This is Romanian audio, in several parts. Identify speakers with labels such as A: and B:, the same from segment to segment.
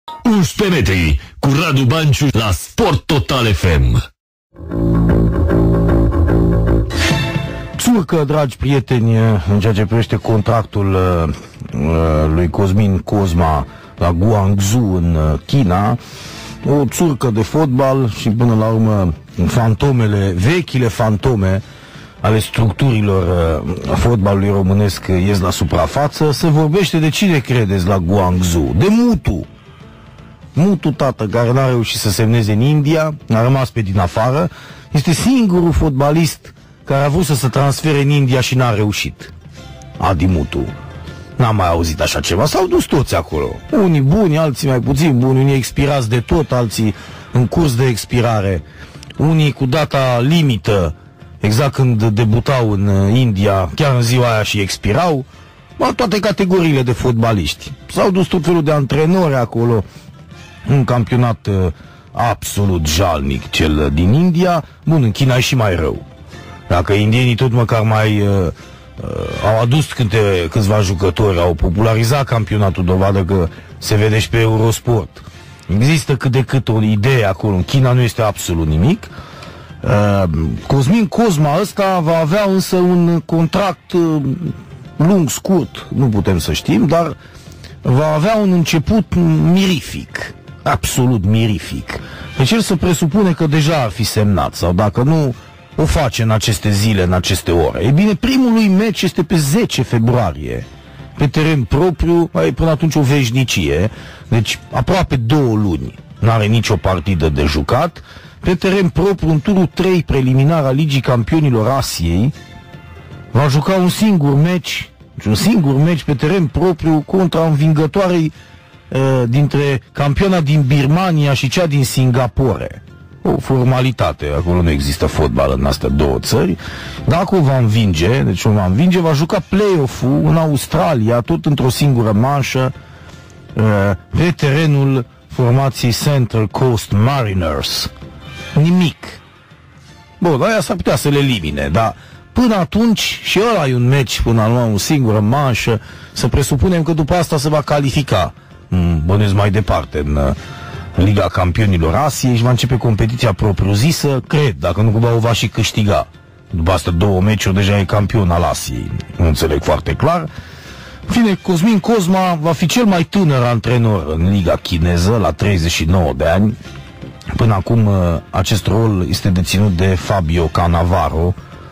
A: 11 metri cu Radu Banciu la Sport Total FM.
B: Țurcă, dragi prieteni, în ceea ce privește contractul lui Cosmin Cosma la Guangzhou în China, o țurcă de fotbal și până la urmă vechile fantome ale structurilor fotbalului românesc ies la suprafață. Se vorbește de cine credeți la Guangzhou? De Mutu, tată, care n-a reușit să semneze în India, a rămas pe din afară. Este singurul fotbalist care a vrut să se transfere în India și n-a reușit. Adi Mutu. N-am mai auzit așa ceva. S-au dus toți acolo. Unii buni, alții mai puțin buni, unii expirați de tot, alții în curs de expirare. Unii cu data limită, exact când debutau în India, chiar în ziua aia și expirau. Toate categoriile de fotbaliști. S-au dus tot felul de antrenori acolo. Un campionat absolut jalnic, cel din India. Bun, în China e și mai rău. Dacă indienii tot măcar mai au adus câțiva jucători, au popularizat campionatul, dovadă că se vede și pe Eurosport. Există cât de cât o idee acolo. În China nu este absolut nimic. Cosmin Cosma ăsta va avea însă un contract lung, scurt, nu putem să știm, dar va avea un început mirific. Absolut mirific. Deci el se presupune că deja ar fi semnat, sau dacă nu, o face în aceste zile, în aceste ore. Ei bine, primul lui meci este pe 10 februarie, pe teren propriu, până atunci o veșnicie, deci aproape 2 luni. N-are nicio partidă de jucat. Pe teren propriu, în turul 3 preliminar al Ligii Campionilor Asiei, va juca un singur meci pe teren propriu contra învingătoarei dintre campioana din Birmania și cea din Singapore. O formalitate, acolo nu există fotbal în astea două țări. Dacă o va învinge, va juca play-off-ul în Australia, tot într-o singură manșă, pe terenul formației Central Coast Mariners. Nimic. Bun, aia s-ar putea să le elimine, dar până atunci, și ăla e un meci până la o singură manșă, să presupunem că după asta se va califica, bănuiesc mai departe, în Liga Campionilor Asiei și va începe competiția propriu-zisă, cred, dacă nu cumva o va și câștiga. După astea 2 meciuri deja e campion al Asiei, nu înțeleg foarte clar. În fine, Cosmin Cosma va fi cel mai tânăr antrenor în Liga chineză, la 39 de ani. Până acum acest rol este deținut de Fabio Cannavaro,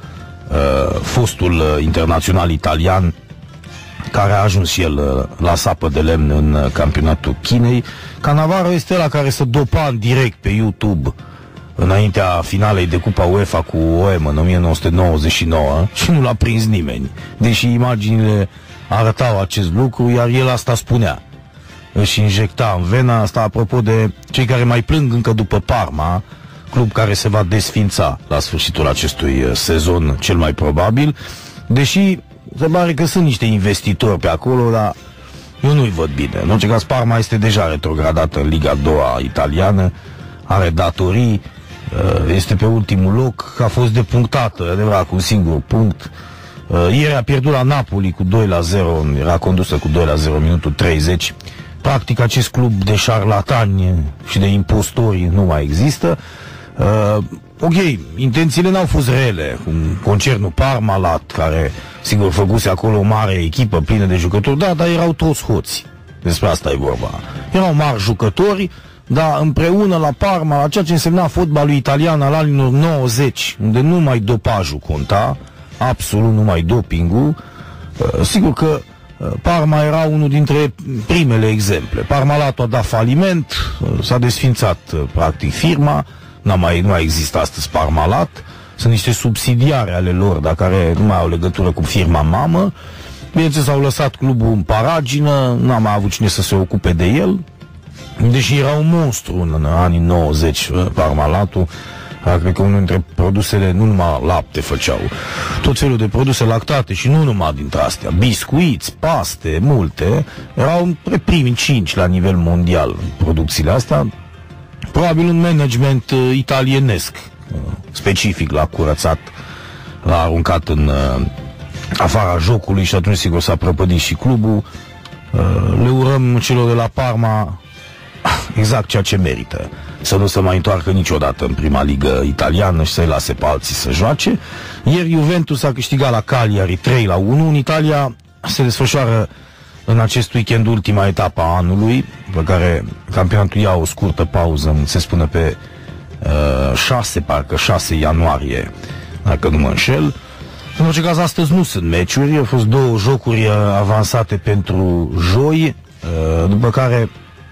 B: fostul internațional italian, care a ajuns și el la sapă de lemn în campionatul Chinei. Cannavaro este ăla care se dopa în direct pe YouTube înaintea finalei de Cupa UEFA cu OM în 1999 și nu l-a prins nimeni, deși imaginile arătau acest lucru, iar el asta spunea. Își injecta în vena asta, apropo de cei care mai plâng încă după Parma, club care se va desfința la sfârșitul acestui sezon, cel mai probabil, deși se pare că sunt niște investitori pe acolo, dar eu nu-i văd bine. În orice caz, Parma este deja retrogradată în Liga 2 italiană, are datorii, este pe ultimul loc, a fost depunctată, adevărat, cu un singur punct. Ieri a pierdut la Napoli cu 2-0, era condusă cu 2-0 minutul 30. Practic, acest club de șarlatani și de impostori nu mai există. Ok, intențiile n-au fost rele, cu concernul Parmalat, care, sigur, făcuse acolo o mare echipă plină de jucători, dar erau toți hoți. Despre asta e vorba. Erau mari jucători, dar împreună la Parma, la ceea ce însemna fotbalul italian al anilor 90, unde numai dopajul conta, absolut numai dopingul, sigur că Parma era unul dintre primele exemple. Parmalatul a dat faliment, s-a desfințat practic firma, nu mai există astăzi Parmalat, sunt niște subsidiare ale lor, dar care nu mai au legătură cu firma mamă. Bineînțeles, au lăsat clubul în paragină, n-a mai avut cine să se ocupe de el, deși era un monstru în anii 90, Parmalatul. Cred că unul dintre produsele, nu numai lapte făceau, tot felul de produse lactate și nu numai dintre astea, biscuiți, paste, multe, erau între primii 5 la nivel mondial producțiile astea. Probabil un management italienesc, specific l-a curățat, l-a aruncat în afara jocului și atunci sigur s-a prăpădit și clubul. Le urăm celor de la Parma exact ceea ce merită. Să nu se mai întoarcă niciodată în prima ligă italiană și să-i lase pe alții să joace. Ieri Juventus a câștigat la Cagliari 3-1. În Italia se desfășoară în acest weekend ultima etapă a anului, pe care campionatul ia o scurtă pauză, se spune pe 6 ianuarie, dacă nu mă înșel. În orice caz, astăzi nu sunt meciuri, au fost 2 jocuri avansate pentru joi, după care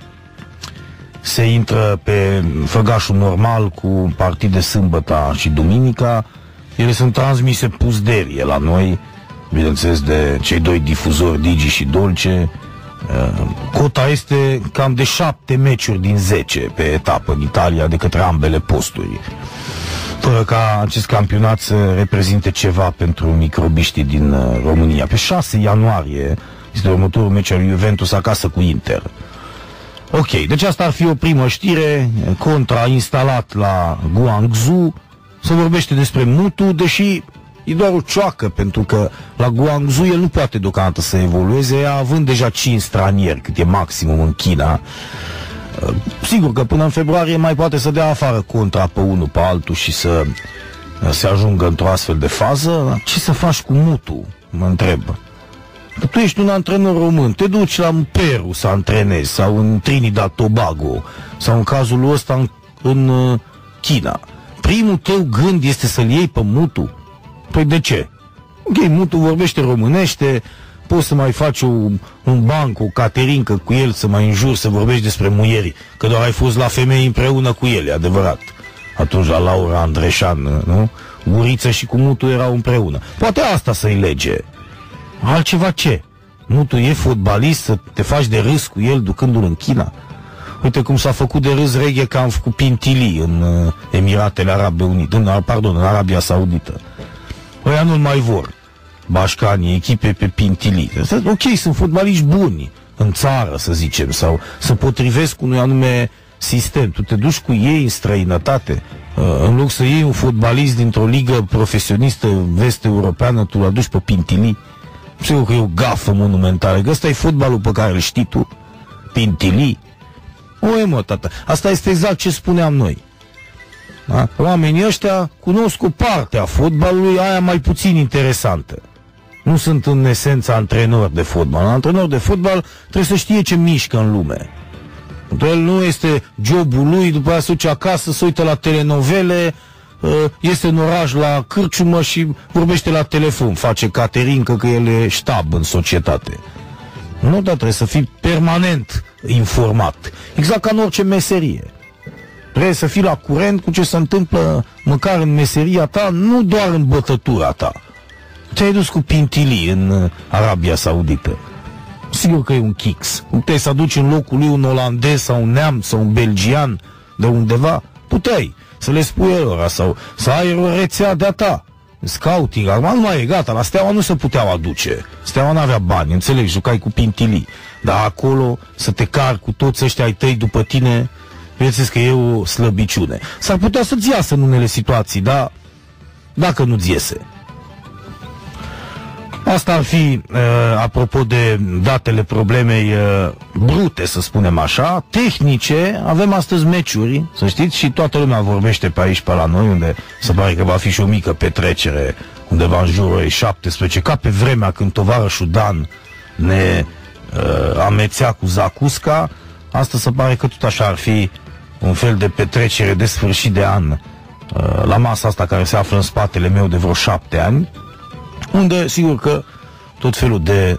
B: se intră pe făgașul normal cu partide sâmbătă și duminica. Ele sunt transmise pusderie la noi, bineînțeles de cei 2 difuzori, Digi și Dolce. Cota este cam de 7 meciuri din 10 pe etapă în Italia de către ambele posturi, fără ca acest campionat să reprezinte ceva pentru microbiștii din România. Pe 6 ianuarie este următorul meci al Juventus acasă cu Inter. Ok, deci asta ar fi o primă știre. Contra instalat la Guangzhou. Se vorbește despre Mutu, deși e doar o cioacă, pentru că la Guangzhou el nu poate deocamdată să evolueze, având deja 5 stranieri, cât e maximum în China. Sigur că până în februarie mai poate să dea afară Contra pe unul pe altul și să se ajungă într-o astfel de fază. Ce să faci cu Mutu, mă întreb. Că tu ești un antrenor român, te duci la Peru să antrenezi, sau în Trinidad Tobago, sau în cazul ăsta în China. Primul tău gând este să-l iei pe Mutu? Păi de ce? Ok, Mutu vorbește românește, poți să mai faci un banc, o caterincă cu el, să mai înjuri, să vorbești despre muieri, că doar ai fost la femei împreună cu el, e adevărat. Atunci la Laura Andreșan, nu? Guriță și cu Mutu erau împreună. Poate asta să-i lege. Altceva ce? Mutu e fotbalist, să te faci de râs cu el ducându-l în China? Uite cum s-a făcut de râs Reghe Camp cu Pintili în Emiratele Arabe Unite, în Arabia Saudită. Ăia nu-l mai vor. Bașcanii, echipe pe Pintili. Ok, sunt fotbaliști buni în țară, să zicem, sau se potrivesc cu unui anume sistem. Tu te duci cu ei în străinătate, în loc să iei un fotbalist dintr-o ligă profesionistă vest-europeană, tu l aduci pe Pintili. Sigur că e o gafă monumentală, că ăsta e fotbalul pe care îl știi tu, Pintili. Oi, mă, tată, asta este exact ce spuneam noi. Da? Oamenii ăștia cunosc o parte a fotbalului, aia mai puțin interesantă. Nu sunt în esență antrenori de fotbal. Un antrenor de fotbal trebuie să știe ce mișcă în lume. El nu este jobul lui, după aia se duce acasă, se uită la telenovele, este în oraș la cârciumă și vorbește la telefon, face caterincă, că el e ștab în societate. Nu, dar trebuie să fii permanent informat. Exact ca în orice meserie. Trebuie să fii la curent cu ce se întâmplă măcar în meseria ta, nu doar în bătătura ta. Te-ai dus cu Pintili în Arabia Saudită. Sigur că e un chix. Puteai să aduci în locul lui un olandez sau un neamț sau un belgian de undeva. Puteai să le spui lor sau să ai o rețea de-a ta. Scouting, acum nu mai e gata, la Steaua nu se puteau aduce. Steaua n-avea bani, înțeleg, jucai cu Pintili. Dar acolo să te cari cu toți ăștia ai tăi după tine, vedeți că e o slăbiciune. S-ar putea să-ți iasă în unele situații, dar dacă nu-ți iese. Asta ar fi, apropo de datele problemei brute, să spunem așa. Tehnice, avem astăzi meciuri, să știți, și toată lumea vorbește pe aici, pe la noi, unde se pare că va fi și o mică petrecere, undeva în jurul 17, ca pe vremea când tovarășul Dan ne amețea cu zacusca. Asta se pare că tot așa ar fi un fel de petrecere de sfârșit de an la masa asta care se află în spatele meu de vreo 7 ani, unde sigur că tot felul de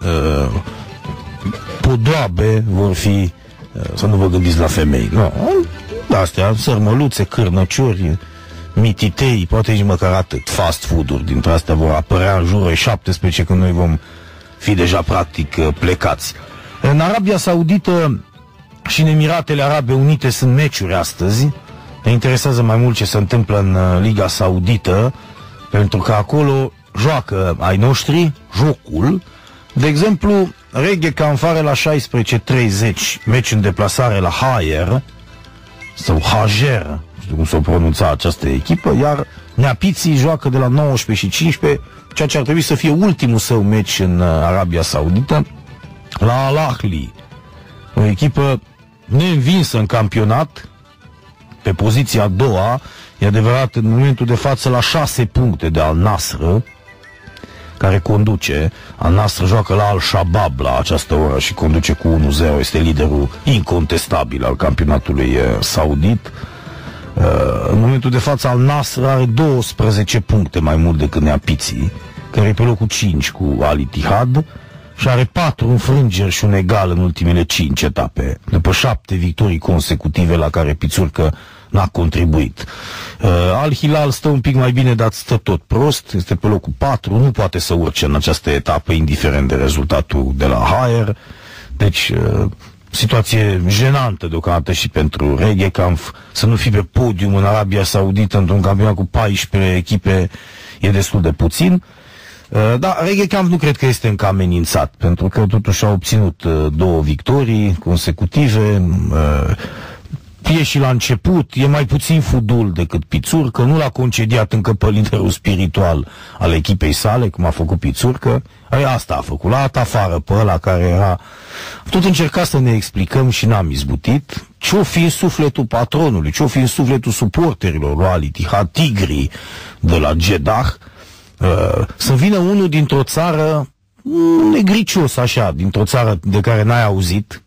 B: podoabe vor fi, să nu vă gândiți la femei, nu, astea, sărmăluțe, cârnăciori, mititei, poate nici măcar atât, fast food-uri dintre astea vor apărea în jurul 17, când noi vom fi deja practic plecați. În Arabia Saudită și în Emiratele Arabe Unite sunt meciuri astăzi. Ne interesează mai mult ce se întâmplă în Liga Saudită, pentru că acolo joacă ai noștri jocul. De exemplu, Reghe Canfare la 16:30, meci în deplasare la Hajer sau Hajer, nu știu cum s-o pronunța această echipă, iar Neapiții joacă de la 19:15, ceea ce ar trebui să fie ultimul său meci în Arabia Saudită, la Al Ahly, o echipă neînvinsă în campionat, pe poziția a doua, e adevărat, în momentul de față la 6 puncte de Al Nassr, care conduce. Al Nassr joacă la Al Shabab la această oră și conduce cu 1-0, este liderul incontestabil al campionatului saudit. În momentul de față Al Nassr are 12 puncte mai mult decât Neapiții, care e pe locul 5 cu Al Ittihad, și are 4 înfrângeri și un egal în ultimele 5 etape, după 7 victorii consecutive la care Pițurcă n-a contribuit. Al Hilal stă un pic mai bine, dar stă tot prost, este pe locul 4, nu poate să urce în această etapă, indiferent de rezultatul de la Haier. Deci, situație jenantă deocamdată și pentru Reghekamp. Să nu fii pe podium în Arabia Saudită într-un campionat cu 14 echipe e destul de puțin. Da, Reghekamp nu cred că este încă amenințat, pentru că totuși a obținut 2 victorii consecutive, e și la început, e mai puțin fudul decât Pițurcă, nu l-a concediat încă pe liderul spiritual al echipei sale, cum a făcut Pițurcă. Asta a făcut, l-a dat afară pe ăla care era... Tot încerca să ne explicăm și n-am izbutit ce-o fi în sufletul patronului, ce-o fi în sufletul suporterilor lui Al Ittihad, tigrii de la Jeddah, să vină unul dintr-o țară negricios așa, dintr-o țară de care n-ai auzit.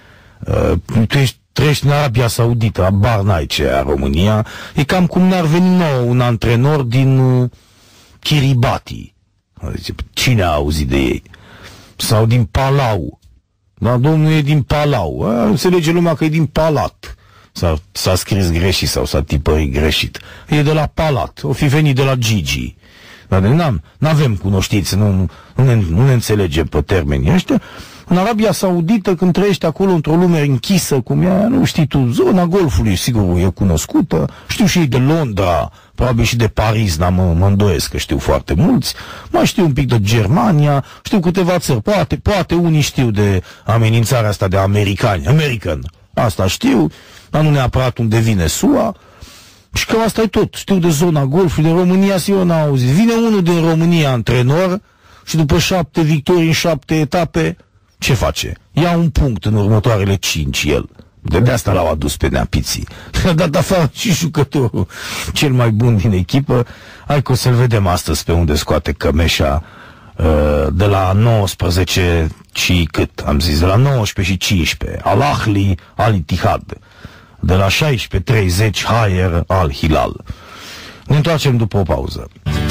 B: Tu treci în Arabia Saudită, abar n-ai ce e România, e cam cum ne-ar veni nou un antrenor din Kiribati. Cine a auzit de ei? Sau din Palau. Dar domnul e din Palau. Înțelege lumea că e din Palat. S-a scris greșit sau s-a tipărit greșit. E de la Palat. O fi venit de la Gigi. Dar n-avem cunoștințe, nu ne înțelegem pe termenii ăștia. În Arabia Saudită, când trăiești acolo într-o lume închisă cum e, nu știi tu, zona Golfului, sigur, e cunoscută, știu și ei de Londra, probabil și de Paris, dar mă îndoiesc că știu foarte mulți, mai știu un pic de Germania, știu câteva țări, poate unii știu de amenințarea asta de American, asta știu, dar nu neapărat unde vine SUA. Și cam asta e tot. Știu de zona Golfului, de România, eu n-am auzit. Vine unul din România, antrenor, și după 7 victorii în 7 etape, ce face? Ia un punct în următoarele 5 el. De asta l-au adus pe Neapiții. A dat afară și jucătorul cel mai bun din echipă. Hai că o să-l vedem astăzi pe unde scoate cămeșa, de la 19 și cât? Am zis, de la 19 și 15. Al Ahli, Al Ittihad. De la 16:30 Haier, Al Hilal. Ne întoarcem după o pauză.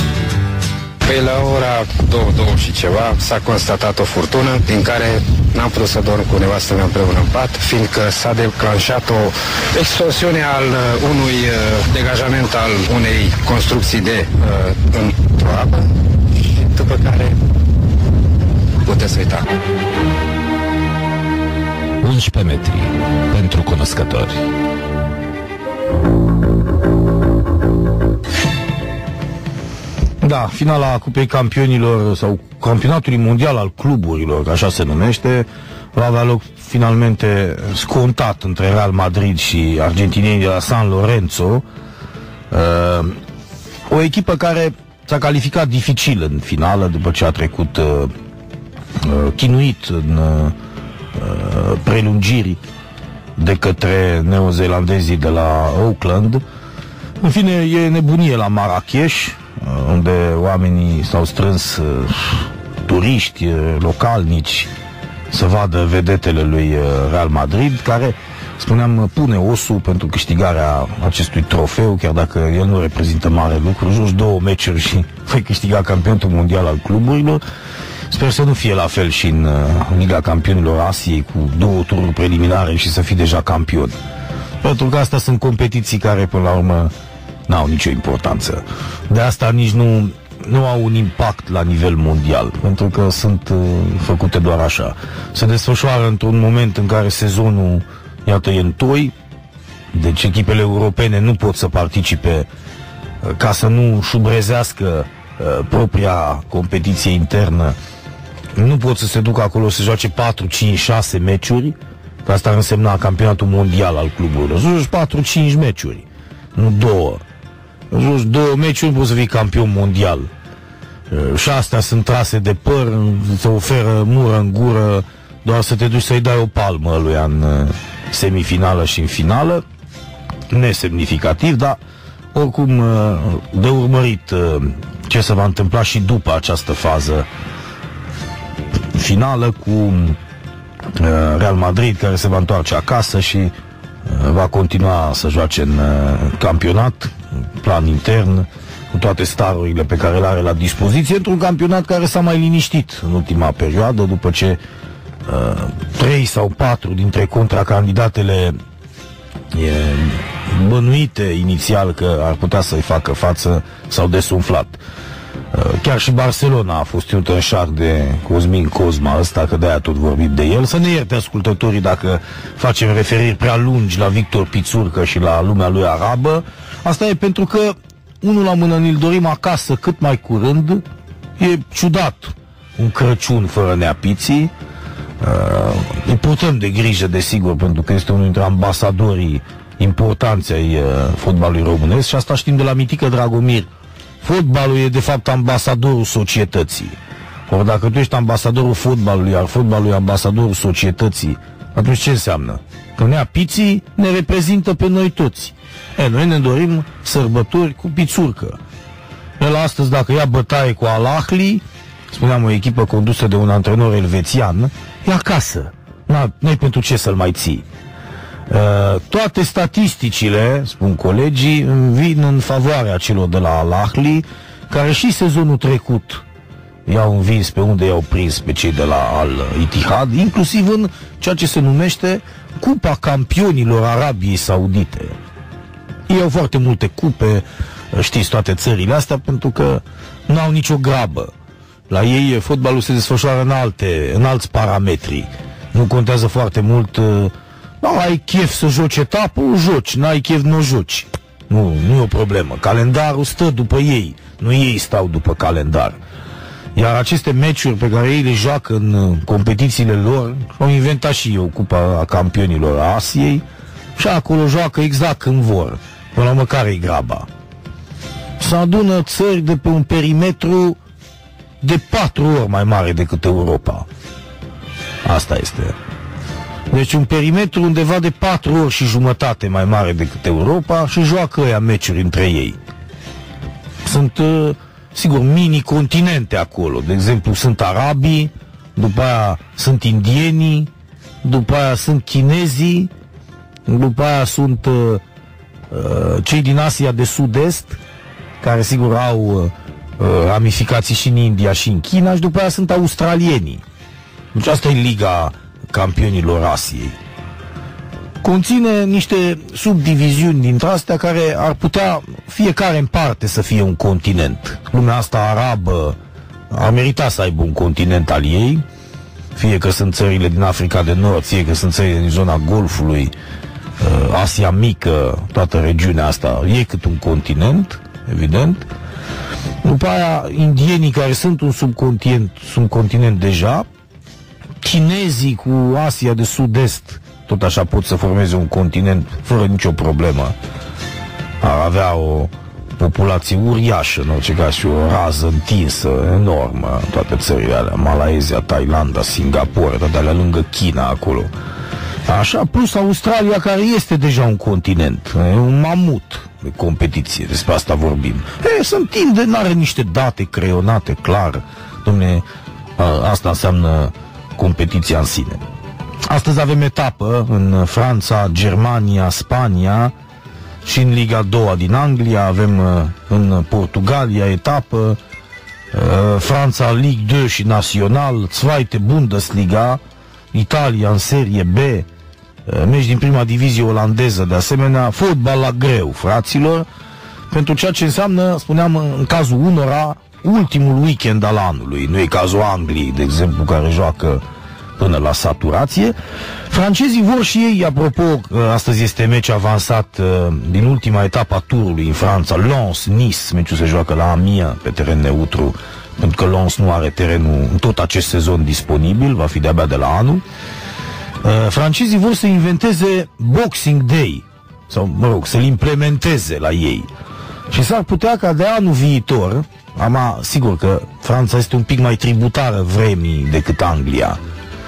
C: Păi la ora 2 și ceva s-a constatat o furtună din care n-am putut să dorm cu nevastă mea împreună în pat, fiindcă s-a declanșat o explosiune al unui degajament al unei construcții într-o apă și după care puteți uita.
A: 11 metri pentru cunoscători.
B: Da, finala Cupei Campionilor sau Campionatului Mondial al Cluburilor, așa se numește, va avea loc finalmente scontat între Real Madrid și argentinienii de la San Lorenzo. O echipă care s-a calificat dificil în finală după ce a trecut chinuit în prelungiri de către neozeelandezii de la Auckland. În fine, e nebunie la Marrakech, unde oamenii s-au strâns, turiști, localnici, să vadă vedetele lui Real Madrid, care, spuneam, pune osul pentru câștigarea acestui trofeu, chiar dacă el nu reprezintă mare lucru. Joci 2 meciuri și vei câștiga campionatul mondial al cluburilor. Sper să nu fie la fel și în Liga Campionilor Asiei, cu 2 tururi preliminare și să fii deja campion. Pentru că astea sunt competiții care, până la urmă, n-au nicio importanță. De asta nici nu au un impact la nivel mondial, pentru că sunt făcute doar așa. Se desfășoară într-un moment în care sezonul, iată, e în toi, deci echipele europene nu pot să participe ca să nu șubrezească propria competiție internă. Nu pot să se ducă acolo să joace 4, 5, 6 meciuri, că asta ar însemna campionatul mondial al cluburilor. Să joci 4-5 meciuri, nu 2. Joci 2 meciuri, nu poți să fii campion mondial. Și astea sunt trase de păr, se oferă mură în gură doar să te duci să-i dai o palmă lui în semifinală și în finală, nesemnificativ, dar oricum de urmărit ce se va întâmpla și după această fază finală cu Real Madrid, care se va întoarce acasă și va continua să joace în campionat, plan intern, cu toate starurile pe care le are la dispoziție, într-un campionat care s-a mai liniștit în ultima perioadă, după ce 3 sau 4 dintre contracandidatele bănuite inițial că ar putea să-i facă față s-au desumflat. Chiar și Barcelona a fost ținut în șac de Cosmin Cosma ăsta, că de-aia tot vorbim de el. Să ne ierte ascultătorii dacă facem referiri prea lungi la Victor Pițurcă și la lumea lui arabă. Asta e pentru că unul la mână ne-l dorim acasă cât mai curând. E ciudat un Crăciun fără neapiții. Îi purtăm de grijă, desigur, pentru că este unul dintre ambasadorii importanți ai fotbalului românesc și asta știm de la Mitică Dragomir. Fotbalul e de fapt ambasadorul societății. Ori dacă tu ești ambasadorul fotbalului, iar fotbalul e ambasadorul societății, atunci ce înseamnă? Că neapiții ne reprezintă pe noi toți. Noi ne dorim sărbători cu Pițurcă. El astăzi, dacă ia bătaie cu Al Ahly, spuneam, o echipă condusă de un antrenor elvețian, e acasă. N-ai pentru ce să-l mai ții. Toate statisticile, spun colegii, vin în favoarea celor de la Al Ahly, care și sezonul trecut i-au învins pe unde i-au prins pe cei de la Al Ittihad, inclusiv în ceea ce se numește Cupa Campionilor Arabiei Saudite. Ei au foarte multe cupe, știți, toate țările astea, pentru că nu au nicio grabă. La ei fotbalul se desfășoară în alți parametri. Nu contează foarte mult. Ai chef să joci etapă, o joci. N-ai chef, nu o joci. Nu e o problemă. Calendarul stă după ei, nu ei stau după calendar. Iar aceste meciuri pe care ei le joacă în competițiile lor, au inventat și eu Cupa Campionilor a Asiei, și acolo joacă exact când vor. Până la urmă, care-i graba? Se adună țări de pe un perimetru de 4 ori mai mare decât Europa. Asta este. Deci un perimetru undeva de 4 ori și jumătate mai mare decât Europa și joacă ăia meciuri între ei. Sunt, sigur, mini-continente acolo. De exemplu, sunt arabii, după aia sunt indienii, după aia sunt chinezii, după aia sunt cei din Asia de Sud-Est, care sigur au ramificații și în India și în China, și după aia sunt australienii. Deci asta e Liga Campionilor Asiei. Conține niște subdiviziuni dintre astea care ar putea fiecare în parte să fie un continent. Lumea asta arabă ar merita să aibă un continent al ei, fie că sunt țările din Africa de Nord, fie că sunt țările din zona Golfului, Asia Mică, toată regiunea asta e cât un continent, evident. După aia indienii, care sunt un subcontinent deja, chinezii cu Asia de Sud-Est, tot așa pot să formeze un continent fără nicio problemă. Ar avea o populație uriașă, în orice caz, și o rază întinsă, enormă, toate țările alea, Malaezia, Thailanda, Singapore, toate alea lângă China acolo. Așa, plus Australia, care este deja un continent, e un mamut de competiție, despre asta vorbim. Se întinde, n-are niște date creionate, clar. Dom'le, asta înseamnă competiția în sine. Astăzi avem etapă în Franța, Germania, Spania și în Liga 2 din Anglia. Avem în Portugalia etapă, Franța Ligue 2 și Național, Zweite Bundesliga, Italia în Serie B, meci din prima divizie olandeză, de asemenea, fotbal la greu, fraților, pentru ceea ce înseamnă, spuneam, în cazul unora, ultimul weekend al anului. Nu e cazul Angliei, de exemplu, care joacă până la saturație. Francezii vor și ei, apropo, astăzi este meci avansat din ultima etapă a turului în Franța, Lens-Nice, meciul se joacă la Amiens pe teren neutru, pentru că Lens nu are terenul în tot acest sezon disponibil, va fi de-abia de la anul. Francezii vor să inventeze Boxing Day, sau, mă rog, să-l implementeze la ei. Și s-ar putea ca de anul viitor, sigur că Franța este un pic mai tributară vremii decât Anglia,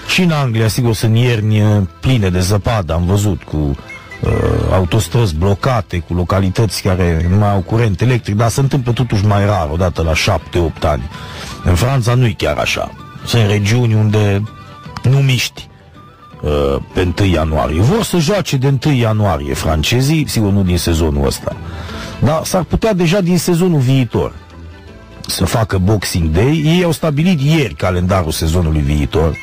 B: Și în Anglia, sigur, sunt ierni pline de zăpadă, am văzut, cu autostrăzi blocate, cu localități care nu mai au curent electric, dar se întâmplă totuși mai rar, odată la 7-8 ani. În Franța nu e chiar așa. Sunt regiuni unde nu miști pe 1 ianuarie. Vor să joace de 1 ianuarie francezii, sigur nu din sezonul ăsta, dar s-ar putea deja din sezonul viitor să facă Boxing Day. Ei au stabilit ieri calendarul sezonului viitor,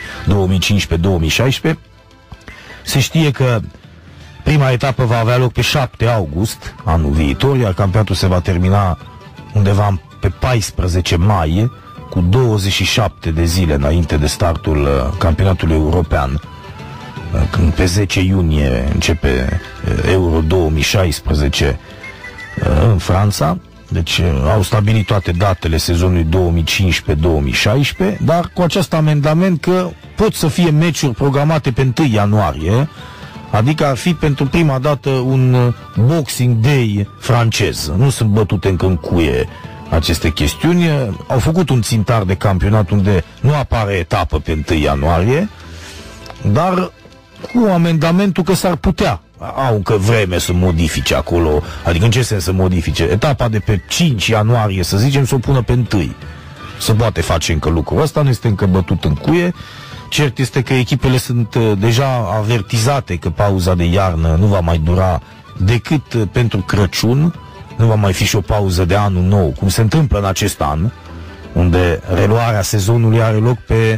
B: 2015-2016. Se știe că prima etapă va avea loc pe 7 august anul viitor, iar campionatul se va termina undeva pe 14 mai, cu 27 de zile înainte de startul campionatului european. Când pe 10 iunie începe Euro 2016 în Franța. Deci au stabilit toate datele sezonului 2015-2016, dar cu acest amendament că pot să fie meciuri programate pe 1 ianuarie, adică ar fi pentru prima dată un Boxing Day francez. Nu sunt bătute încă în cuie aceste chestiuni. Au făcut un țintar de campionat unde nu apare etapă pe 1 ianuarie, dar cu amendamentul că s-ar putea. Au încă vreme să modifice acolo, adică în ce sens să modifice? Etapa de pe 5 ianuarie, să zicem, să o pună pe 1. Se poate face încă lucrul ăsta, nu este încă bătut în cuie. Cert este că echipele sunt deja avertizate că pauza de iarnă nu va mai dura decât pentru Crăciun, nu va mai fi și o pauză de anul nou, cum se întâmplă în acest an, unde reluarea sezonului are loc pe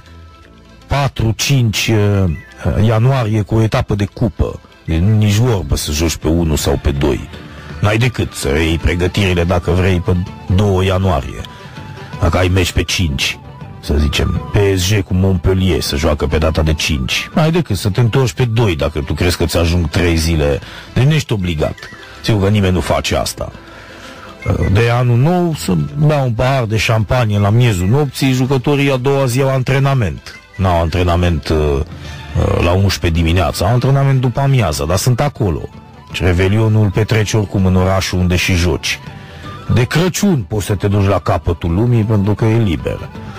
B: 4-5 ianuarie cu o etapă de cupă. Deci nici vorbă să joci pe 1 sau pe 2. N-ai decât să iei pregătirile, dacă vrei, pe 2 ianuarie. Dacă ai meci pe 5, să zicem, PSG cu Montpellier să joacă pe data de 5, n-ai decât să te întorci pe 2 dacă tu crezi că ți ajung 3 zile. Deci nu ești obligat. Sigur că nimeni nu face asta. De anul nou să bea un pahar de șampanie la miezul nopții, jucătorii a doua zi au antrenament. N-au antrenament la 11 dimineața, au antrenament după amiază, dar sunt acolo. Și revelionul petreci oricum în orașul unde și joci. De Crăciun poți să te duci la capătul lumii pentru că e liber.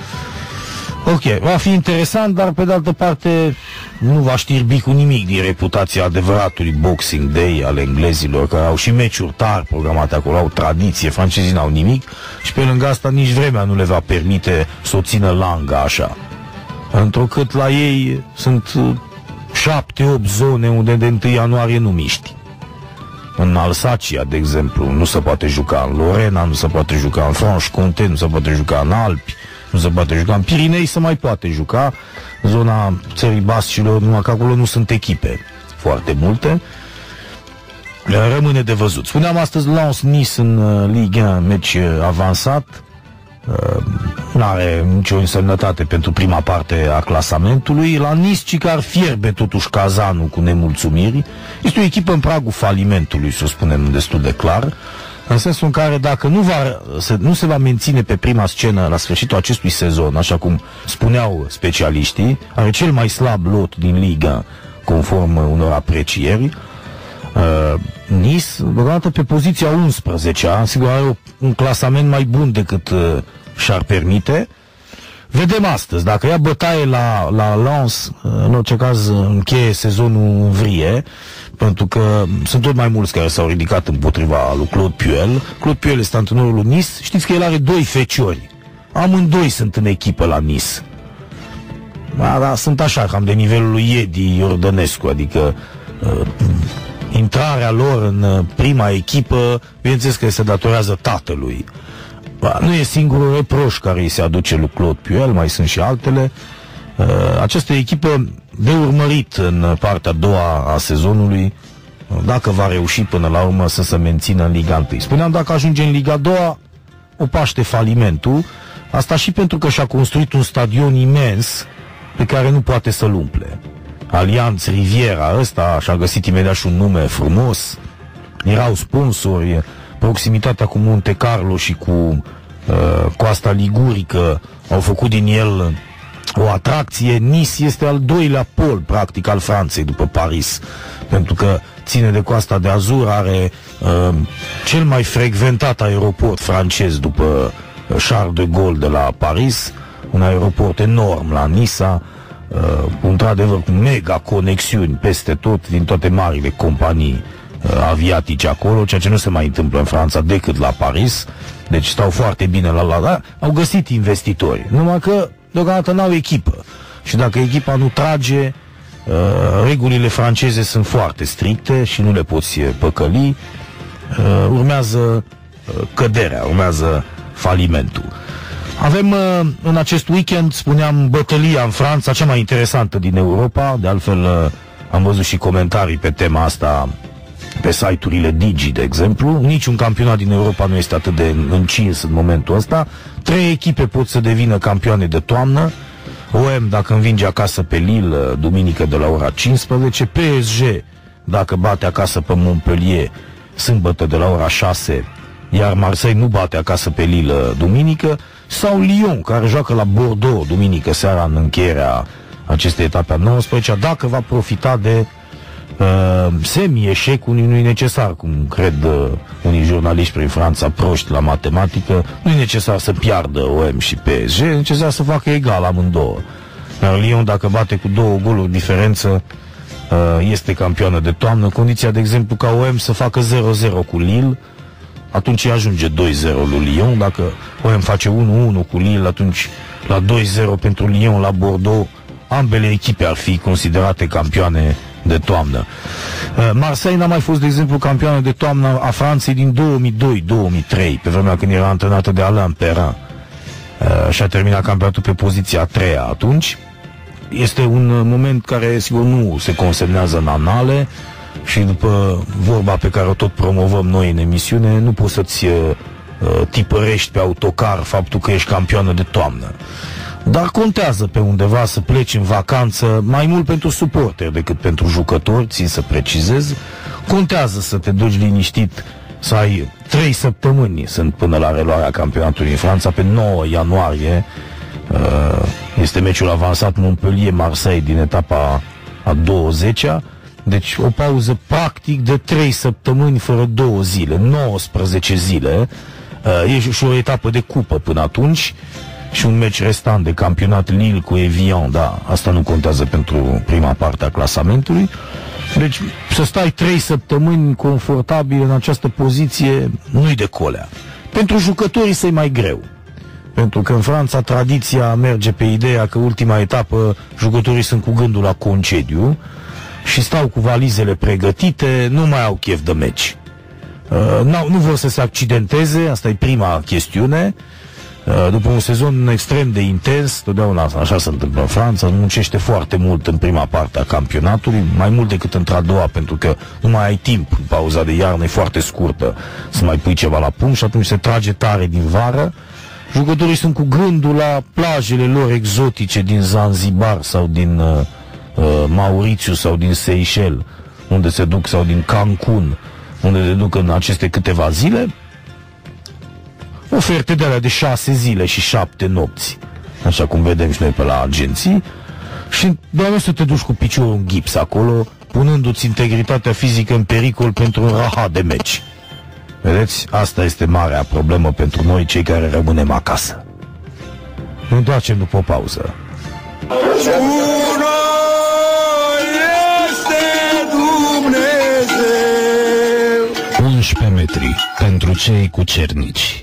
B: Ok, va fi interesant, dar pe de altă parte nu va știrbi cu nimic din reputația adevăratului Boxing Day al englezilor, care au și meciuri tari programate acolo, au tradiție, francezii n-au nimic și pe lângă asta nici vremea nu le va permite să o țină langa așa. Întrucât la ei sunt 7-8 zone unde de 1 ianuarie nu miști. În Alsacia, de exemplu, nu se poate juca, în Lorena nu se poate juca, în Franche-Comté nu se poate juca, în Alpi nu se poate juca, în Pirinei se mai poate juca, zona țării Bascilor, numai că acolo nu sunt echipe foarte multe. Rămâne de văzut. Spuneam astăzi Lens-Nice în Ligue 1, meci avansat. N-are nicio însemnătate pentru prima parte a clasamentului. La Nice, ci că ar fierbe totuși cazanul cu nemulțumiri. Este o echipă în pragul falimentului, să o spunem destul de clar, în sensul în care dacă nu se va menține pe prima scenă la sfârșitul acestui sezon, așa cum spuneau specialiștii, are cel mai slab lot din Liga, conform unor aprecieri. Nice, deocamdată pe poziția 11-a, sigur are un clasament mai bun decât și-ar permite. Vedem astăzi, dacă ia bătaie la Lens, în orice caz încheie sezonul în vrie, pentru că sunt tot mai mulți care s-au ridicat împotriva lui Claude Puel. Claude Puel este antrenorul lui Nice, știți că el are 2 feciori, amândoi sunt în echipă la Nice. Dar sunt așa, cam de nivelul lui Edi Iordănescu, adică intrarea lor în prima echipă, bineînțeles că se datorează tatălui. Nu e singurul reproș care îi se aduce lui Claude Puel, mai sunt și altele. Această echipă de urmărit în partea a doua a sezonului, dacă va reuși până la urmă să se mențină în Liga 1. Spuneam, dacă ajunge în Liga 2, o paște falimentul. Asta și pentru că și-a construit un stadion imens pe care nu poate să-l umple. Allianz Riviera, ăsta și-a găsit imediat și un nume frumos, erau sponsori, proximitatea cu Monte Carlo și cu coasta ligurică au făcut din el o atracție. Nice este al doilea pol, practic, al Franței după Paris, pentru că ține de Coasta de Azur, are cel mai frecventat aeroport francez după Charles de Gaulle de la Paris, un aeroport enorm la Nisa, într-adevăr cu mega conexiuni peste tot, din toate marile companii aviatice acolo, ceea ce nu se mai întâmplă în Franța decât la Paris, deci stau foarte bine la au găsit investitori, numai că deocamdată n-au echipă și dacă echipa nu trage, regulile franceze sunt foarte stricte și nu le poți păcăli, urmează căderea, urmează falimentul. Avem în acest weekend, spuneam, bătălia în Franța, cea mai interesantă din Europa, de altfel am văzut și comentarii pe tema asta pe site-urile Digi, de exemplu. Niciun campionat din Europa nu este atât de încins în momentul ăsta. 3 echipe pot să devină campioane de toamnă. OM dacă învinge acasă pe Lille duminică de la ora 15, PSG dacă bate acasă pe Montpellier sâmbătă de la ora 6, iar Marseille nu bate acasă pe Lille duminică, sau Lyon care joacă la Bordeaux duminică seara în încheierea acestei etape a 19-a, dacă va profita de semi-eșec, nu e necesar, cum cred unii jurnaliști prin Franța proști la matematică, nu e necesar să piardă OM și PSG, e necesar să facă egal amândouă. Iar Lyon, dacă bate cu 2 goluri diferență, este campioană de toamnă, condiția, de exemplu, ca OM să facă 0-0 cu Lille, atunci ajunge 2-0 lui Lyon, dacă OM face 1-1 cu Lille, atunci la 2-0 pentru Lyon la Bordeaux, ambele echipe ar fi considerate campioane de toamnă. Marseille n-a mai fost, de exemplu, campioană de toamnă a Franței din 2002-2003, pe vremea când era antrenată de Alain Perrin, și a terminat campionatul pe poziția a 3-a atunci. Este un moment care, sigur, nu se consemnează în anale și după vorba pe care o tot promovăm noi în emisiune, nu poți să-ți tipărești pe autocar faptul că ești campioană de toamnă. Dar contează pe undeva să pleci în vacanță, mai mult pentru suporteri decât pentru jucători, țin să precizez. Contează să te duci liniștit, să ai 3 săptămâni, sunt până la reluarea campionatului în Franța, pe 9 ianuarie este meciul avansat Montpellier-Marseille din etapa a 20-a, deci o pauză practic de 3 săptămâni fără 2 zile, 19 zile, e și o etapă de cupă până atunci, și un meci restant de campionat Lille cu Evian, da, asta nu contează pentru prima parte a clasamentului. Deci să stai 3 săptămâni confortabil în această poziție nu-i de colea. Pentru jucătorii să-i mai greu. Pentru că în Franța tradiția merge pe ideea că ultima etapă jucătorii sunt cu gândul la concediu și stau cu valizele pregătite, nu mai au chef de meci. Nu vor să se accidenteze, asta e prima chestiune. După un sezon extrem de intens, totdeauna așa se întâmplă în Franța, muncește foarte mult în prima parte a campionatului, mai mult decât într-a doua, pentru că nu mai ai timp, pauza de iarnă e foarte scurtă, să mai pui ceva la punct și atunci se trage tare din vară. Jucătorii sunt cu gândul la plajele lor exotice din Zanzibar sau din Mauritius sau din Seychelles, unde se duc, sau din Cancun, unde se duc în aceste câteva zile. Oferte de alea de 6 zile și 7 nopți, așa cum vedem și noi pe la agenții, și doar să te duci cu piciorul în gips acolo, punându-ți integritatea fizică în pericol pentru un rahat de meci. Vedeți? Asta este marea problemă pentru noi, cei care rămânem acasă. Ne întoarcem după o pauză.
A: 11 metri pentru cei cu cernici.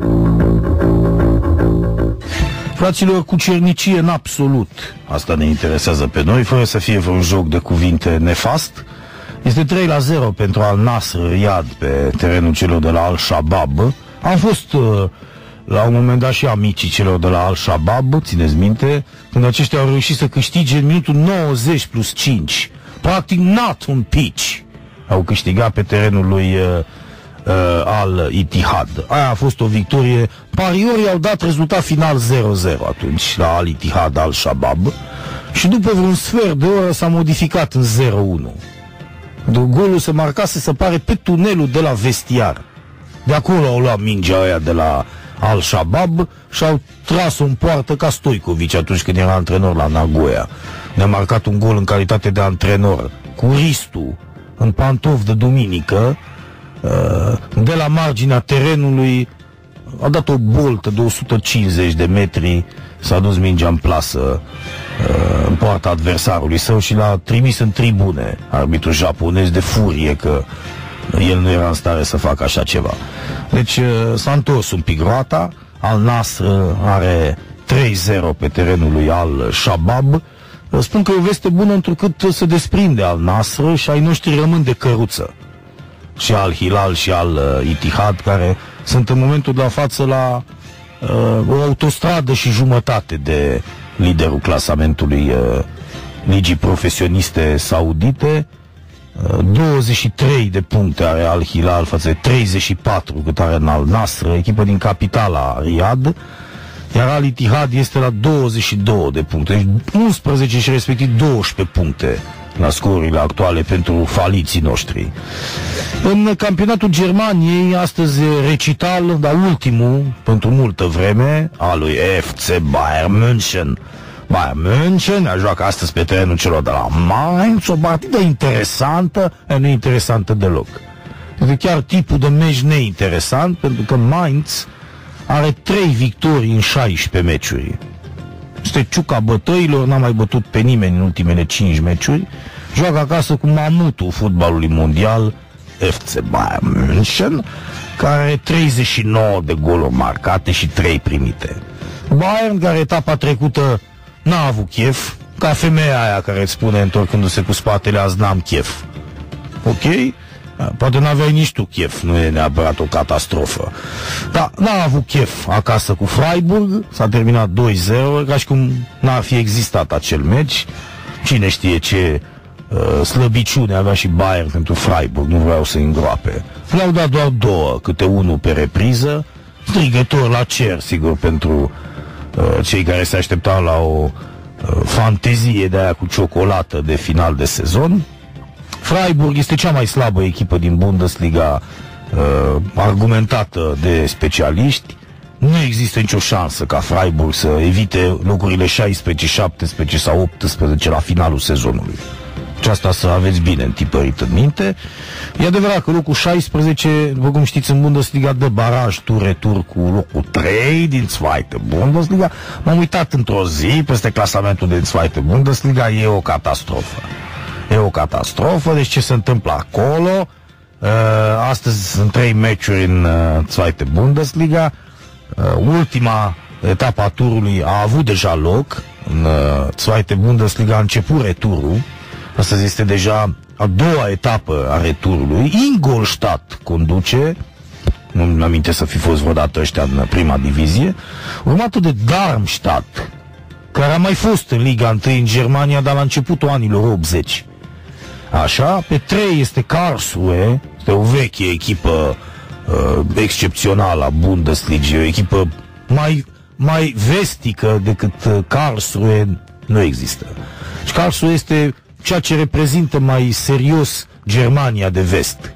B: Fraților, cu cernicie în absolut, asta ne interesează pe noi, fără să fie vreun joc de cuvinte nefast. Este 3-0 pentru Al Nasr Riyad pe terenul celor de la Al-Shabaab. Am fost la un moment dat și amicii celor de la Al-Shabaab, țineți minte, când aceștia au reușit să câștige în minutul 90 plus 5. Practic not un pitch. Au câștigat pe terenul lui Al-Ittihad. Aia a fost o victorie. Pariorii au dat rezultat final 0-0 atunci la Al-Ittihad Al-Shabaab și după vreun sfert de oră s-a modificat în 0-1. Golul se marcase, se pare, pe tunelul de la vestiar. De acolo au luat mingea aia de la Al-Shabaab și au tras-o în poartă ca Stoicovici atunci când era antrenor la Nagoya. Ne-a marcat un gol în calitate de antrenor cu Ristu în pantof de duminică, de la marginea terenului. A dat o boltă de 150 de metri, s-a dus mingea în plasă în poarta adversarului său și l-a trimis în tribune arbitrul japonez de furie că el nu era în stare să facă așa ceva. Deci s-a întors un pic roata. Al Nasr are 3-0 pe terenul lui Al Shabab. Spun că e o veste bună întrucât se desprinde Al Nasr și ai noștri rămân de căruță. Și Al Hilal și Al Ittihad, care sunt în momentul de la față la o autostradă și jumătate de liderul clasamentului ligii profesioniste saudite. 23 de puncte are Al Hilal față de 34 cât are în Al Nasr, echipă din capitala Riyadh, iar Al Ittihad este la 22 de puncte, deci 11 și respectiv 12 puncte la scorurile actuale pentru faliții noștri. În campionatul Germaniei, astăzi recital, dar ultimul pentru multă vreme, al lui FC Bayern München. Bayern München joacă astăzi pe terenul celor de la Mainz, o partidă interesantă, nu interesantă deloc. Este chiar tipul de meci neinteresant, pentru că Mainz are 3 victorii în 16 meciuri. Este ciuca bătăilor, n-a mai bătut pe nimeni în ultimele 5 meciuri. Joacă acasă cu mamutul fotbalului mondial, FC Bayern München, care are 39 de goluri marcate și 3 primite. Bayern, care etapa trecută n-a avut chef, ca femeia aia care îți spune întorcându-se cu spatele, azi n-am chef. Ok? Poate n-aveai nici tu chef, nu e neapărat o catastrofă. Dar n-a avut chef acasă cu Freiburg, s-a terminat 2-0, ca și cum n-ar fi existat acel meci. Cine știe ce slăbiciune avea și Bayern pentru Freiburg, nu vreau să-i îngroape. Le-au dat doar 2, câte unul pe repriză, strigător la cer, sigur, pentru cei care se așteptau la o fantezie de aia cu ciocolată de final de sezon. Freiburg este cea mai slabă echipă din Bundesliga, argumentată de specialiști. Nu există nicio șansă ca Freiburg să evite locurile 16, 17 sau 18 la finalul sezonului. Și asta să aveți bine întipărit în minte. E adevărat că locul 16, după cum știți, în Bundesliga de baraj tur-retur cu locul 3 din Zweite Bundesliga. M-am uitat într-o zi peste clasamentul din Zweite Bundesliga, e o catastrofă. E o catastrofă, deci ce se întâmplă acolo? Astăzi sunt 3 meciuri în Zweite Bundesliga. Ultima etapa turului a avut deja loc. În Zweite Bundesliga a început returul. Astăzi este deja a doua etapă a returului. Ingolstadt conduce, nu-mi aminte să fi fost vreodată ăștia în prima divizie, urmată de Darmstadt, care a mai fost în Liga 1 în Germania, dar la începutul anilor 80. Așa, pe 3 este Karlsruhe, este o veche echipă excepțională a Bundesliga, o echipă mai vestică decât Karlsruhe nu există. Și Karlsruhe este ceea ce reprezintă mai serios Germania de vest.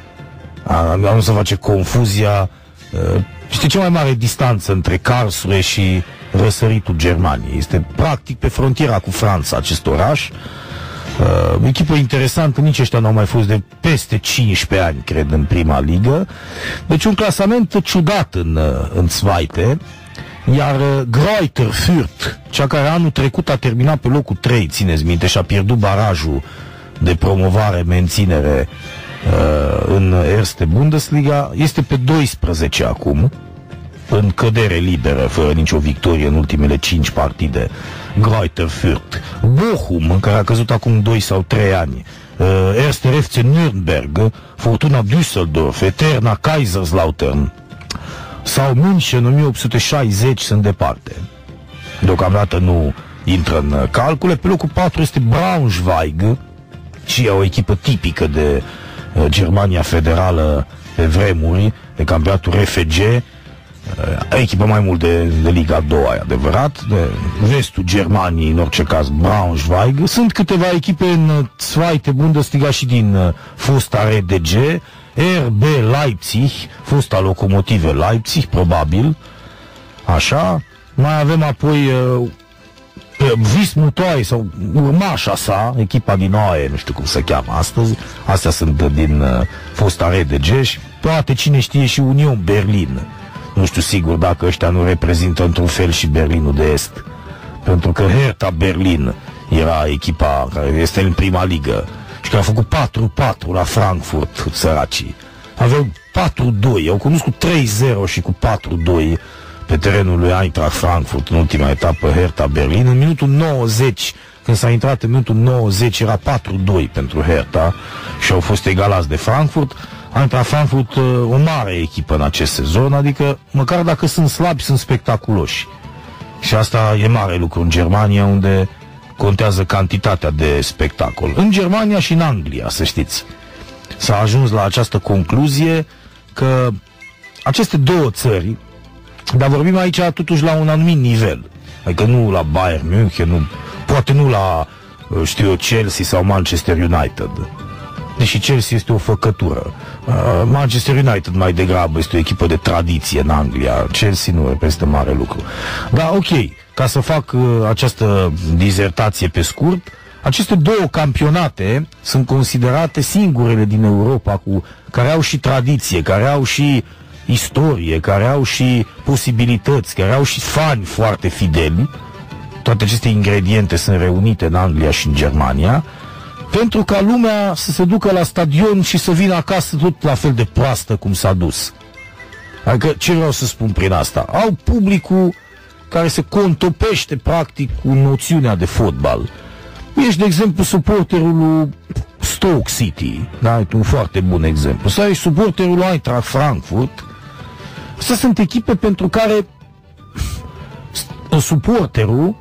B: Nu se face confuzia. Este cea mai mare distanță între Karlsruhe și răsăritul Germaniei. Este practic pe frontiera cu Franța acest oraș. Echipă interesantă, nici ăștia n-au mai fost de peste 15 ani, cred, în prima ligă. Deci un clasament ciudat în Zweite. Iar Greuther Fürth, cea care anul trecut a terminat pe locul 3, țineți minte, și a pierdut barajul de promovare-menținere în Erste Bundesliga, este pe 12 acum, în cădere liberă, fără nicio victorie în ultimele 5 partide. Greuther Fürth. Bochum, în care a căzut acum 2 sau 3 ani. Erste FC Nürnberg, Fortuna Düsseldorf, Eterna Kaiserslautern sau München 1860 sunt departe. Deocamdată nu intră în calcule. Pe locul 4 este Braunschweig, și e o echipă tipică de Germania Federală pe vremuri, de campionatul RFG, echipă mai mult de Liga 2, adevărat, de vestul Germaniei, în orice caz Braunschweig. Sunt câteva echipe în Zweite Bundesliga și din fosta RDG, RB Leipzig, fosta Locomotive Leipzig, probabil, așa. Mai avem apoi Wismut Oie, sau urmașa sa, echipa din Oie, nu știu cum se cheamă astăzi. Astea sunt din fosta RDG și poate, cine știe, și Union Berlin. Nu știu sigur dacă ăștia nu reprezintă într-un fel și Berlinul de Est. pentru că Hertha Berlin era echipa care este în prima ligă și care a făcut 4-4 la Frankfurt, săracii. Aveau 4-2, au condus cu 3-0 și cu 4-2 pe terenul lui Eintracht Frankfurt în ultima etapă Hertha Berlin. În minutul 90, când s-a intrat în minutul 90, era 4-2 pentru Hertha și au fost egalați de Frankfurt. Eintracht Frankfurt, o mare echipă în acest sezon, adică măcar dacă sunt slabi, sunt spectaculoși. Și asta e mare lucru în Germania, unde contează cantitatea de spectacol. În Germania și în Anglia, să știți. S-a ajuns la această concluzie că aceste două țări, dar vorbim aici totuși la un anumit nivel, adică nu la Bayern München, poate nu la, știu eu, Chelsea sau Manchester United, deși Chelsea este o făcătură. Manchester United mai degrabă este o echipă de tradiție în Anglia, Chelsea nu reprezintă mare lucru. Dar ok, ca să fac această dizertație pe scurt, aceste două campionate sunt considerate singurele din Europa care au și tradiție, care au și istorie, care au și posibilități, care au și fani foarte fideli. Toate aceste ingrediente sunt reunite în Anglia și în Germania, pentru ca lumea să se ducă la stadion și să vină acasă tot la fel de proastă cum s-a dus. Adică ce vreau să spun prin asta? Au publicul care se contopește practic cu noțiunea de fotbal. Ești, de exemplu, suporterul lui Stoke City, da? E un foarte bun exemplu. Sau ești suporterul lui Eintracht Frankfurt. Astea sunt echipe pentru care suporterul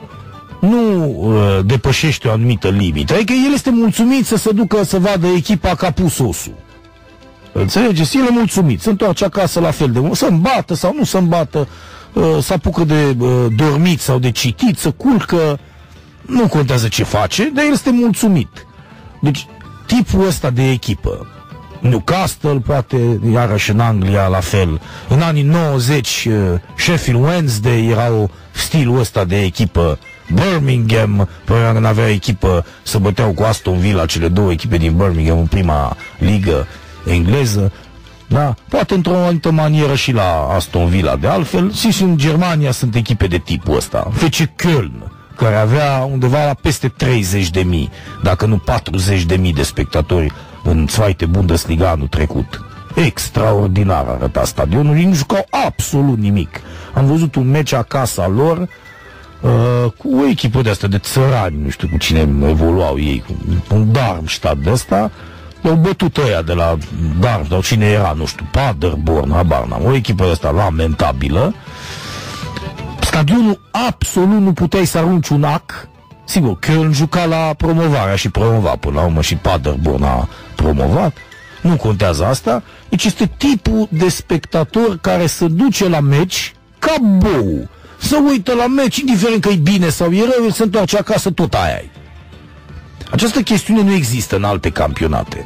B: nu depășește o anumită limită. Adică el este mulțumit să se ducă să vadă echipa ca pus osul. Înțelegeți? El e mulțumit. Se întoarce acasă la fel de mult. Să îmbată sau nu să îmbată, să apucă de dormit sau de citit, să culcă. Nu contează ce face, dar el este mulțumit. Deci, tipul ăsta de echipă, Newcastle, poate, iarăși în Anglia, la fel. În anii 90, Sheffield Wednesday era stilul ăsta de echipă. Birmingham, până când avea echipă, să băteau cu Aston Villa, cele două echipe din Birmingham în prima ligă engleză. Da? Poate într-o anumită manieră și la Aston Villa, de altfel. Și în Germania sunt echipe de tipul ăsta. FC Köln, care avea undeva la peste 30.000, dacă nu 40.000 de spectatori în Zweite Bundesliga anul trecut. Extraordinar arăta stadionul, ei nu jucau absolut nimic. Am văzut un meci acasă al lor cu o echipă de asta de țărani, nu știu cu cine evoluau ei, cu un Darmstadt de ăsta. Le-au bătut ăia de la Darmstadt, cine era, nu știu, Paderborn, habar n-am, o echipă de asta lamentabilă. Stadionul absolut nu puteai să arunci un ac. Sigur, Köln juca la promovarea și promova până la urmă și Paderborn a promovat. Nu contează asta. Deci este tipul de spectator care se duce la meci ca bou. Să uită la meci, indiferent că e bine sau e rău, el se întoarce acasă, tot aia e. Această chestiune nu există în alte campionate.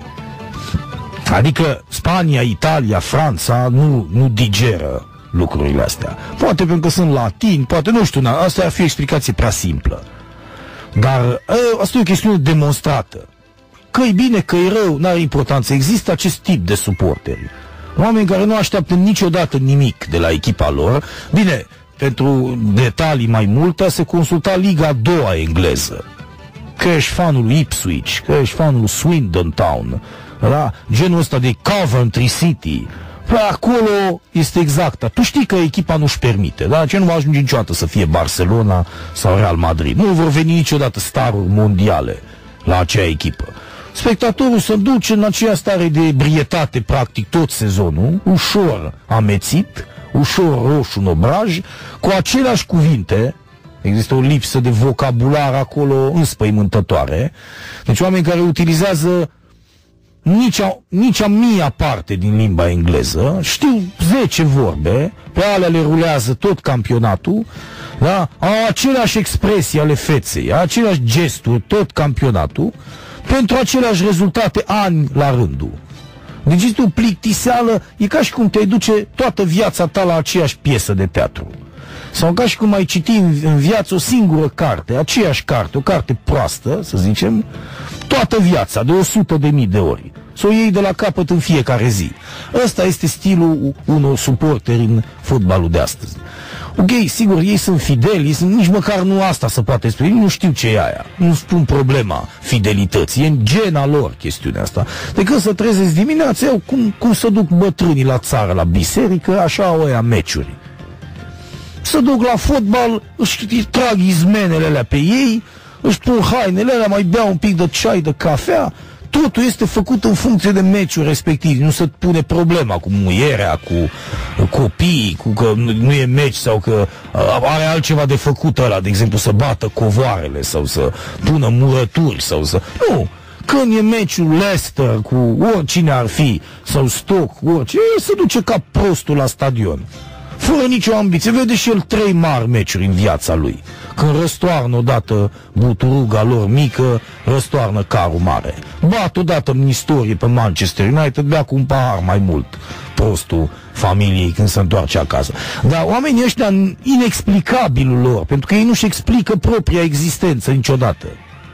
B: Adică Spania, Italia, Franța nu digeră lucrurile astea. Poate pentru că sunt latini, poate, nu știu, asta ar fi o explicație prea simplă. Dar asta e o chestiune demonstrată. Că e bine, că e rău, n-are importanță. Există acest tip de suporteri. Oameni care nu așteaptă niciodată nimic de la echipa lor. Bine, pentru detalii mai multe, se consulta Liga a doua engleză. Că ești fanul lui Ipswich, că ești fanul lui Swindon Town, da? Genul ăsta de Coventry City. Păi acolo este exact. Tu știi că echipa nu-și permite, da? Ce nu va ajunge niciodată să fie Barcelona sau Real Madrid. Nu vor veni niciodată staruri mondiale la acea echipă. Spectatorul se duce în aceea stare de ebrietate practic tot sezonul, ușor amețit, ușor roșu în obraj, cu aceleași cuvinte. Există o lipsă de vocabular acolo înspăimântătoare. Deci oameni care utilizează nici a mia parte din limba engleză, știu 10 vorbe, pe alea le rulează tot campionatul, da? Au aceleași expresii ale feței, aceleași gesturi, tot campionatul, pentru aceleași rezultate ani la rândul. Deci este o plictiseală, e ca și cum te duce toată viața ta la aceeași piesă de teatru. Sau ca și cum ai citi în viață o singură carte, aceeași carte, o carte proastă, să zicem, toată viața, de 100.000 de ori. Să o iei de la capăt în fiecare zi. Ăsta este stilul unor suporteri în fotbalul de astăzi. Ok, sigur, ei sunt fideli, nici măcar nu asta se poate spune, nu știu ce e aia, nu spun problema fidelității, e în gena lor chestiunea asta. De când se trezesc dimineața, cum se duc bătrânii la țară, la biserică, așa au ăia meciuri. Se duc la fotbal, își trag izmenele alea pe ei, își pun hainele alea, mai bea un pic de ceai, de cafea, totul este făcut în funcție de meciul respectiv. Nu se pune problema cu muierea, cu copiii, cu că nu e meci sau că are altceva de făcut ăla, de exemplu să bată covoarele sau să pună murături sau să... Nu! Când e meciul Leicester cu oricine ar fi, sau Stoke, oricine, se duce ca prostul la stadion. Fără nicio ambiție. Vede și el 3 mari meciuri în viața lui. Când răstoarnă odată buturuga lor mică, răstoarnă carul mare. Bat odată în istorie pe Manchester United, bea cu un pahar mai mult prostul familiei când se întoarce acasă. Dar oamenii ăștia, inexplicabilul lor, pentru că ei nu-și explică propria existență niciodată.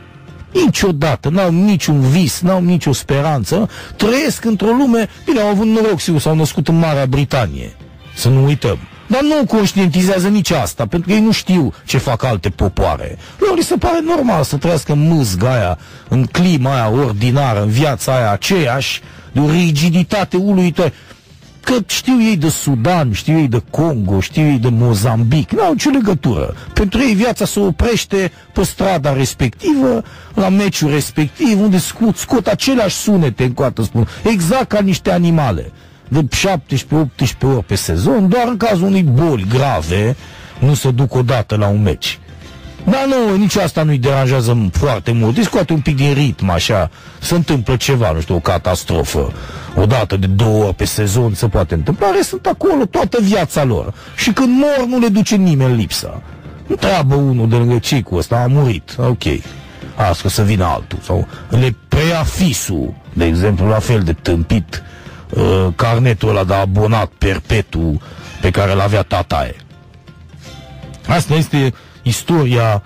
B: Niciodată, n-au niciun vis, n-au nicio speranță, trăiesc într-o lume, bine, au avut noroc, sigur, s-au născut în Marea Britanie, să nu uităm. Dar nu conștientizează nici asta, pentru că ei nu știu ce fac alte popoare. Lor li se pare normal să trăiască în mâzga aia, în clima aia ordinară, în viața aia aceeași, de o rigiditate uluitoare. Că știu ei de Sudan, știu ei de Congo, știu ei de Mozambic, n-au nicio legătură. Pentru ei viața se oprește pe strada respectivă, la meciul respectiv, unde scot aceleași sunete, încoată spun, exact ca niște animale. De 17-18 ori pe sezon, doar în cazul unei boli grave, nu se duc odată la un meci. Dar nu, nici asta nu-i deranjează foarte mult. Îi scoate un pic din ritm, așa, se întâmplă ceva, nu știu, o catastrofă. Odată de 2 ori pe sezon se poate întâmpla, sunt acolo toată viața lor. Și când mor, nu le duce nimeni lipsa. Întreabă unul de lângă cei cu ăsta, a murit, ok, asta să vină altul. Sau le preia fisul, de exemplu, la fel de tâmpit, carnetul ăla de abonat perpetu pe care l-avea tataie. Asta este istoria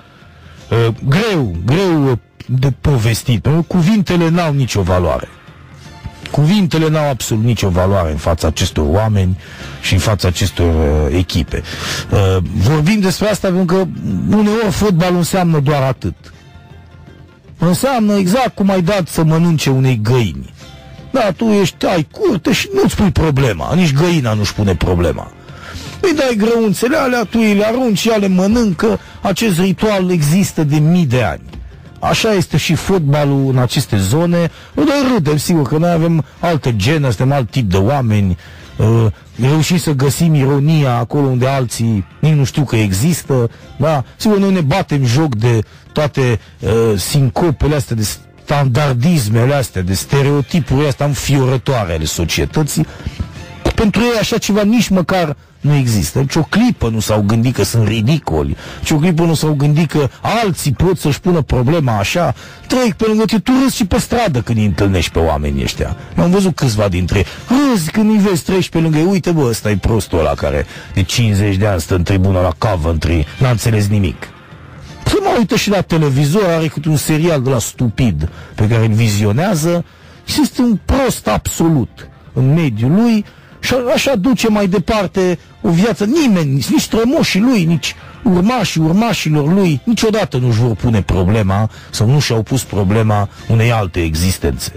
B: greu de povestit, pentru că cuvintele n-au nicio valoare. Cuvintele n-au absolut nicio valoare în fața acestor oameni și în fața acestor echipe. Vorbim despre asta pentru că uneori fotbalul înseamnă doar atât. Înseamnă exact cum ai dat să mănânce unei găini. Da, tu ai curte și nu-ți pui problema, nici găina nu-și pune problema. Îi dai grăunțele alea, tu îi le arunci, ea le mănâncă, acest ritual există de mii de ani. Așa este și fotbalul în aceste zone. Noi râdem, sigur, că noi avem altă genă, suntem alt tip de oameni, reușim să găsim ironia acolo unde alții nici nu știu că există, da? Sigur, noi ne batem joc de toate sincopele astea, de standardismele astea, de stereotipurile astea înfiorătoare ale societății. Pentru ei așa ceva nici măcar nu există. Nici o clipă nu s-au gândit că sunt ridicoli. Nici o clipă nu s-au gândit că alții pot să-și pună problema așa. Trec pe lângă tine, tu râzi și pe stradă când îi întâlnești pe oamenii ăștia. Am văzut câțiva dintre ei. Râzi când îi vezi, treci pe lângă ei. Uite, bă, ăsta e prostul ăla care de 50 de ani stă în tribuna la Coventry, n-a înțeles nimic. Se mai uită și la televizor, are câte un serial de la stupid pe care îl vizionează. Este un prost absolut în mediul lui. Și așa duce mai departe o viață. Nimeni, nici strămoșii lui, nici urmașilor lui, niciodată nu-și vor pune problema sau nu și-au pus problema unei alte existențe.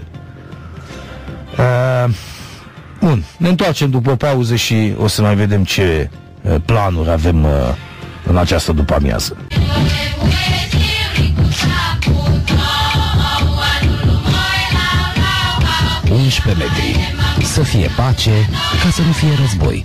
B: Bun, ne întoarcem după pauză și o să mai vedem ce planuri avem în această după-amiază.
D: 11 metri. Să fie pace, ca să nu fie război.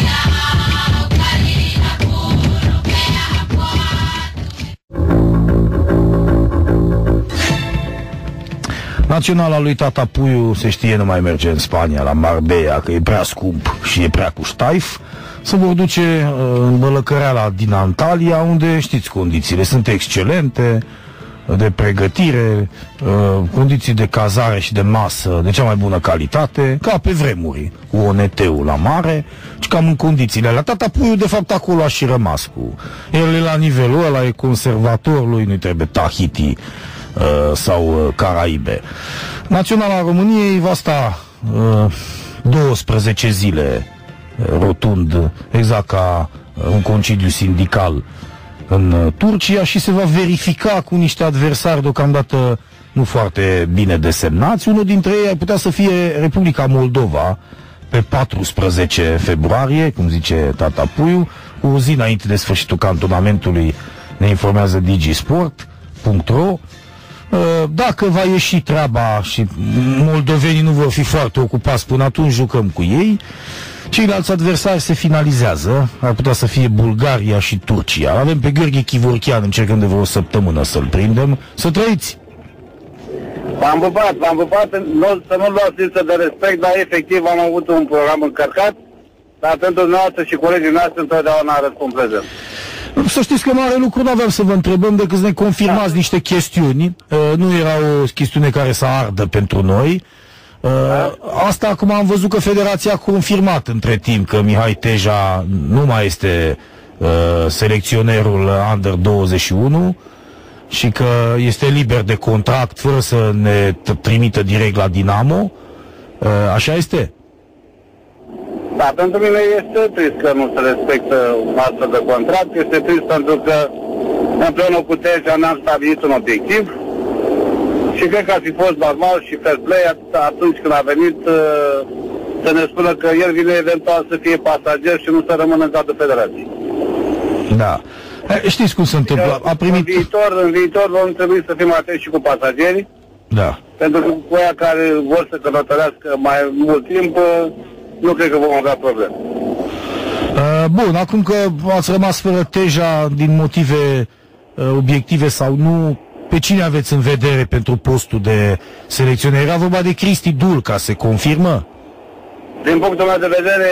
B: Naționala lui Tata Puiu, se știe, nu mai merge în Spania, la Marbella, că e prea scump și e prea cu ștaif. Se vor duce în Bălăcăreala din Antalya, unde știți condițiile sunt excelente, de pregătire, condiții de cazare și de masă de cea mai bună calitate, ca pe vremuri, cu ONT-ul la mare, și cam în condițiile alea. Tata Puiu, de fapt, acolo a și rămas cu el, e la nivelul ăla, e conservator, lui nu-i trebuie Tahiti sau Caraibe. Naționala României va sta 12 zile rotund, exact ca un concediu sindical în Turcia, și se va verifica cu niște adversari deocamdată nu foarte bine desemnați. Unul dintre ei ar putea să fie Republica Moldova pe 14 februarie, cum zice tata Puiu, cu o zi înainte de sfârșitul cantonamentului, ne informează digisport.ro. Dacă va ieși treaba și moldovenii nu vor fi foarte ocupați până atunci, jucăm cu ei. Ceilalți adversari se finalizează, ar putea să fie Bulgaria și Turcia. Avem pe Gheorghe Chivorchean, încercăm de vreo săptămână să-l prindem. Să trăiți!
E: V-am pupat, să nu luați lipsă de respect, dar efectiv am avut un program încărcat, dar pentru dumneavoastră și colegii noastre întotdeauna răspund prezent.
B: Să știți că mare lucru nu aveam să vă întrebăm decât să ne confirmați niște chestiuni. Nu era o chestiune care să ardă pentru noi. Asta acum am văzut că Federația a confirmat între timp că Mihai Teja nu mai este selecționerul Under 21 și că este liber de contract fără să ne trimită direct la Dinamo. Așa este?
E: Da, pentru mine este trist că nu se respectă un astfel de contract. Este trist pentru că împreună cu Teja ne-am stabilit un obiectiv și cred că ar fi fost normal și fair play atunci când a venit să ne spună că el vine eventual să fie pasager și nu să rămână în cadrul federației.
B: Da. Știți cum se întâmplă? A primit...
E: În viitor vom trebui să fim atenți și cu pasagerii.
B: Da.
E: Pentru că cu aia care vor să călătorească mai mult timp, nu cred că vom avea probleme.
B: Bun, acum că ați rămas fără Teja din motive obiective sau nu, pe cine aveți în vedere pentru postul de selecționer? Era vorba de Cristi Dulca, se confirmă?
E: Din punctul meu de vedere,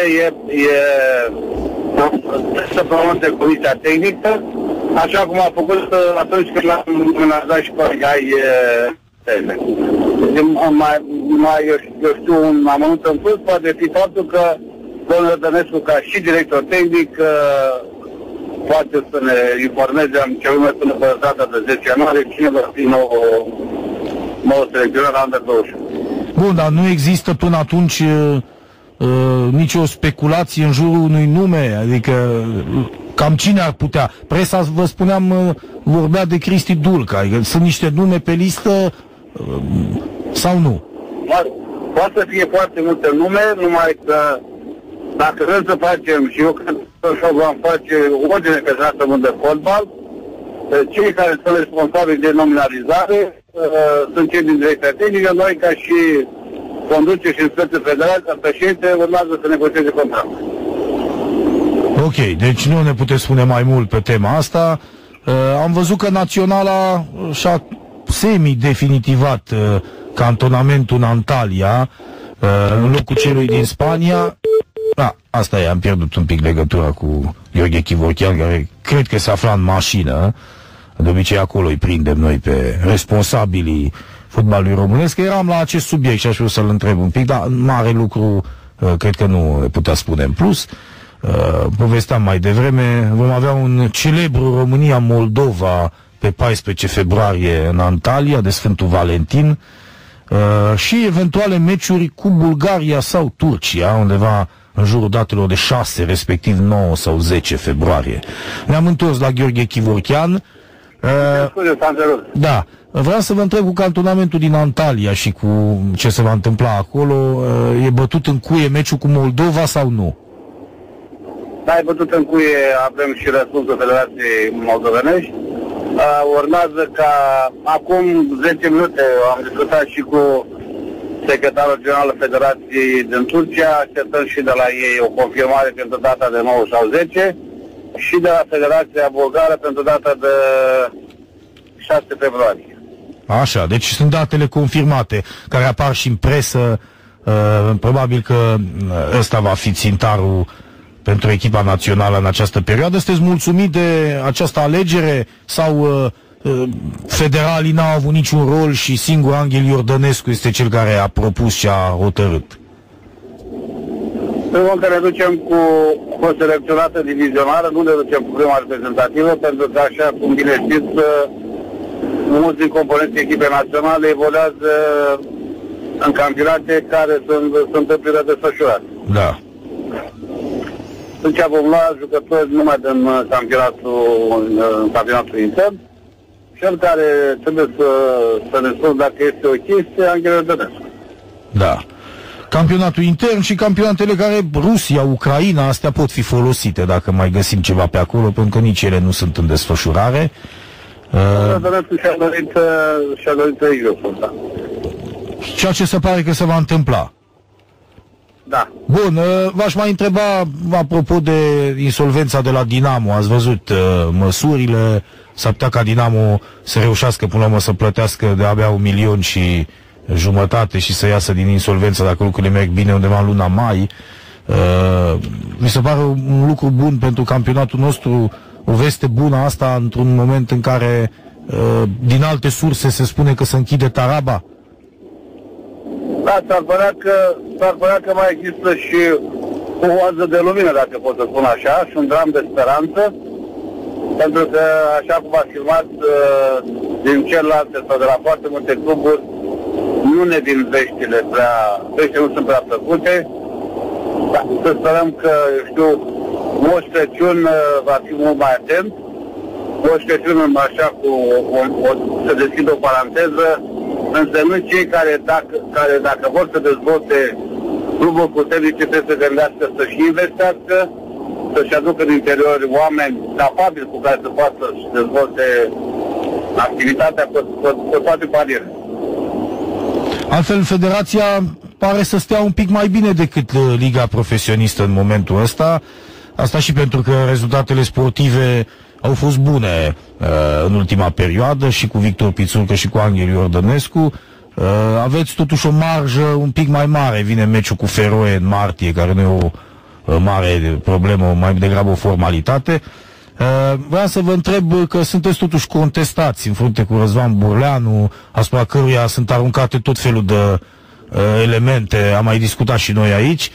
E: să pronunțe comisia tehnică, așa cum a făcut atunci când l-am amenazat și pe Gai Tele. Eu știu un amănunt în plus, poate fi faptul că domnul Dănescu, ca și director tehnic, poate să ne informeze în ce lume până pe data de 10 ianuarie cine va fi nou selecționer Under 21.
B: Bun, dar nu există până atunci nicio speculație în jurul unui nume, adică cam cine ar putea? Presa, vă spuneam, vorbea de Cristi Dulca, adică sunt niște nume pe listă sau nu?
E: Poate să fie foarte multe nume, numai că dacă vrem să facem, și eu cred că vom face ordine pe săptămână de fotbal, cei care sunt responsabili de nominalizare sunt cei din direcția tehnică, noi ca și conduce și inspecție federală, ca președinte, urmează să negocieze contractul.
B: Ok, deci nu ne puteți spune mai mult pe tema asta. Am văzut că Naționala și-a semi-definitivat cantonamentul în Antalya, în locul celui din Spania. Asta e, am pierdut un pic legătura cu Gheorghe Chivorchean, care cred că se afla în mașină. De obicei acolo îi prindem noi pe responsabilii fotbalului românesc. Eram la acest subiect și aș vrea să-l întreb un pic, dar mare lucru cred că nu le putea spune în plus. Povesteam mai devreme, vom avea un celebru România-Moldova pe 14 februarie în Antalya, de Sfântul Valentin, și eventuale meciuri cu Bulgaria sau Turcia, undeva în jurul datelor de 6, respectiv 9 sau 10 februarie. Ne-am întors la Gheorghe Chivorchean. Da, vreau să vă întreb cu cantonamentul din Antalya și cu ce se va întâmpla acolo. E bătut în cuie meciul cu Moldova sau nu?
E: Da, e bătut în cuie, avem și răspunsul Federației Moldovenești. Urmează ca acum 10 minute am discutat și cu secretarul general al Federației din Turcia, așteptăm și de la ei o confirmare pentru data de 9 sau 10 și de la Federația Bulgară pentru data de 6 februarie.
B: Așa, deci sunt datele confirmate, care apar și în presă. Probabil că ăsta va fi țintarul pentru echipa națională în această perioadă. Sunteți mulțumit de această alegere sau federalii n-au avut niciun rol și singur Anghel Iordănescu este cel care a propus și a hotărât?
E: Primul că ne ducem cu o selecționată divizionară, nu ne ducem cu prima reprezentativă, pentru că, așa cum bine știți, mulți din componenții echipei naționale evoluează în campionate care sunt în plină desfășurare.
B: Da.
E: Deci vom lua jucători numai din campionatul intern. Cel care trebuie să ne spun dacă este ok este Angel Rădănescu.
B: Da. Campionatul intern și campionatele care, Rusia, Ucraina, astea pot fi folosite dacă mai găsim ceva pe acolo, pentru că nici ele nu sunt în desfășurare.
E: Rădănescu și-a dorit josul, da.
B: Ceea ce se pare că se va întâmpla.
E: Da.
B: Bun, v-aș mai întreba apropo de insolvența de la Dinamo. Ați văzut măsurile? S-ar putea ca Dinamo să reușească până la urmă să plătească de abia 1,5 milion și să iasă din insolvență dacă lucrurile merg bine undeva în luna mai. Mi se pare un lucru bun pentru campionatul nostru, o veste bună asta într-un moment în care din alte surse se spune că se închide Taraba.
E: Da, s-ar părea că mai există și o oază de lumină, dacă pot să spun așa, și un dram de speranță, pentru că, așa cum a filmat din celelalte sau de la foarte multe cluburi, nu ne vin veștile nu sunt prea plăcute. Da, să sperăm că, Moș Crăciun va fi mult mai atent. Moș Crăciun, așa să deschid o paranteză, însemnând cei care dacă vor să dezvolte cluburi puternice trebuie să gândească să-și investească, să-și aducă din interior oameni capabili cu care să poată să dezvolte activitatea pe toate palierele.
B: Altfel, federația pare să stea un pic mai bine decât Liga Profesionistă în momentul ăsta. Asta și pentru că rezultatele sportive au fost bune în ultima perioadă, și cu Victor Pițurcă și cu Angel Iordănescu. Aveți totuși o marjă un pic mai mare. Vine meciul cu Feroe în martie, care nu e o mare problemă, mai degrabă o formalitate. Vreau să vă întreb că sunteți totuși contestați în frunte cu Răzvan Burleanu, asupra căruia sunt aruncate tot felul de elemente, am mai discutat și noi aici,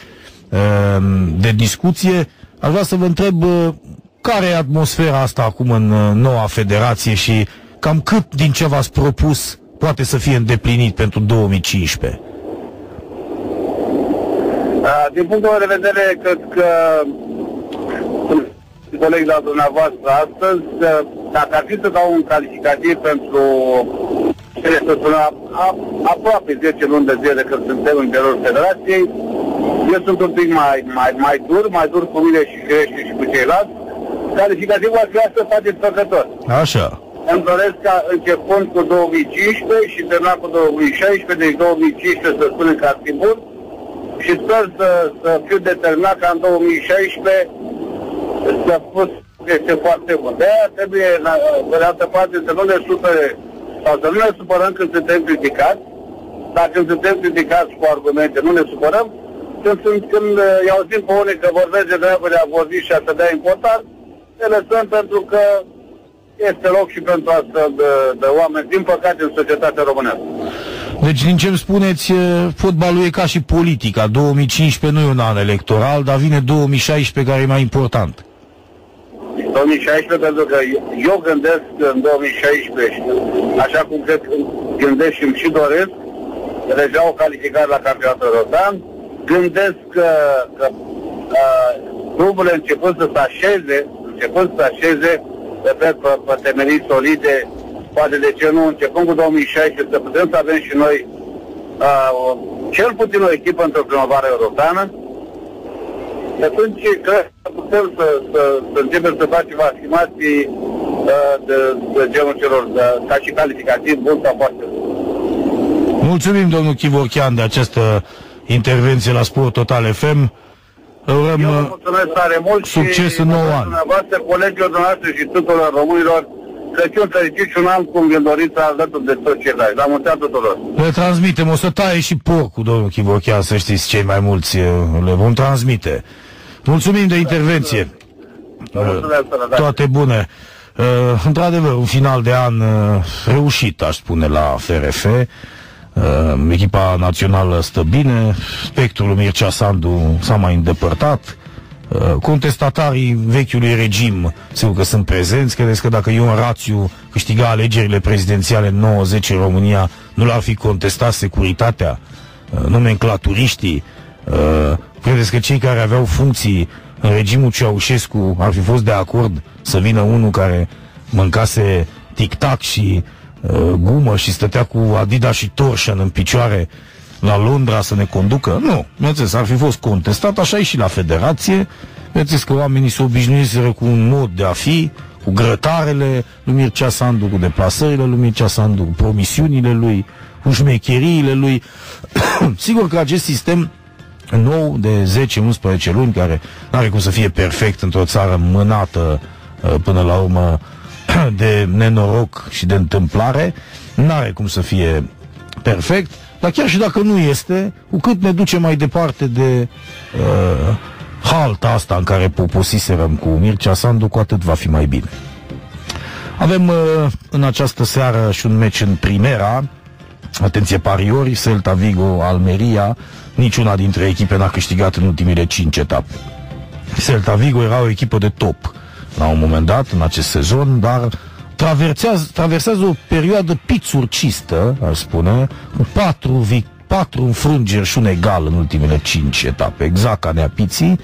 B: de discuție. Aș vrea să vă întreb care e atmosfera asta acum în noua federație și cam cât din ce v-ați propus poate să fie îndeplinit pentru 2015?
E: Din punctul meu de vedere, cred că coleg la dumneavoastră astăzi, dacă ar fi să dau un calificativ pentru aproape 10 luni de zile de când suntem în interiorul federației, eu sunt un pic mai dur cu mine și crește și cu ceilalți. Calificativul ar fi asta satisfăcător.
B: Așa.
E: Îmi doresc ca începând cu 2015 și terminat cu 2016, deci 2015 să spunem că ar fi bun, și sper să fiu determinat ca în 2016 să spus că este foarte bun. De-aia trebuie, pe de altă parte, să nu ne supere sau să nu ne supărăm când suntem criticați. Dacă când suntem criticați cu argumente, nu ne supărăm. Când îi auzim pe unii că vorbesc de treabă de a vorbi și a să dea important, ne lăsăm pentru că este loc și pentru astfel de oameni, din păcate, în societatea românească.
B: Deci, din ce îmi spuneți, fotbalul e ca și politica. 2015 nu e un an electoral, dar vine 2016 care e mai important.
E: 2016, pentru că eu gândesc în 2016, așa cum cred că gândesc și doresc, deja o calificare la campionatul european, gândesc că cluburile începând să se așeze, repet, pe temelii solide, poate de ce nu, începând cu 2016, să putem să avem și noi cel puțin o echipă într-o primăvară europeană. Și atunci cred că putem să începem să facem afirmații de genul celor, ca și calificativ bun sau foarte bun. Mulțumim, domnul Chivorchean, de această intervenție la Sport Total FM. Urăm succes în 9 ani. Dumneavoastră, colegilor dumneavoastră și tuturor românilor, Crăciun fericit și un an cum vă doriți alături de toți ceilalți. La mulți ani tuturor.
B: Le transmitem, o să taie și porcul, domnul Chivorchean, să știți, cei mai mulți le vom transmite. Mulțumim de intervenție. Toate bune. Într-adevăr, un final de an reușit, aș spune, la FRF. Echipa națională stă bine, spectrul Mircea Sandu s-a mai îndepărtat, contestatarii vechiului regim sigur că sunt prezenți. Credeți că dacă Ion Rațiu câștiga alegerile prezidențiale în 90 în România, nu l-ar fi contestat securitatea, nomenclaturiștii? Credeți că cei care aveau funcții în regimul Ceaușescu ar fi fost de acord să vină unul care mâncase tic-tac și gumă și stătea cu Adidas și Torsion în picioare la Londra să ne conducă? Nu, bineînțeles, ar fi fost contestat, așa e și la Federație. Bineînțeles că oamenii se obișnuiseră cu un mod de a fi, cu grătarele lui Mircea Sandu, cu deplasările lui Mircea Sandu, cu promisiunile lui, cu șmecheriile lui. Sigur că acest sistem nou de 10-11 luni, care nu are cum să fie perfect într-o țară mânată până la urmă de nenoroc și de întâmplare, nu are cum să fie perfect, dar chiar și dacă nu este, cu cât ne duce mai departe de halta asta în care poposiserăm cu Mircea Sandu, cu atât va fi mai bine. Avem în această seară și un meci în Primera. Atenție, pariori, Celta Vigo, Almeria. Niciuna dintre echipe n-a câștigat în ultimile 5 etape. Celta Vigo era o echipă de top la un moment dat în acest sezon, dar traversează o perioadă pițurcistă, aș spune, cu 4 înfrângeri și un egal în ultimele 5 etape, exact ca Neapiții.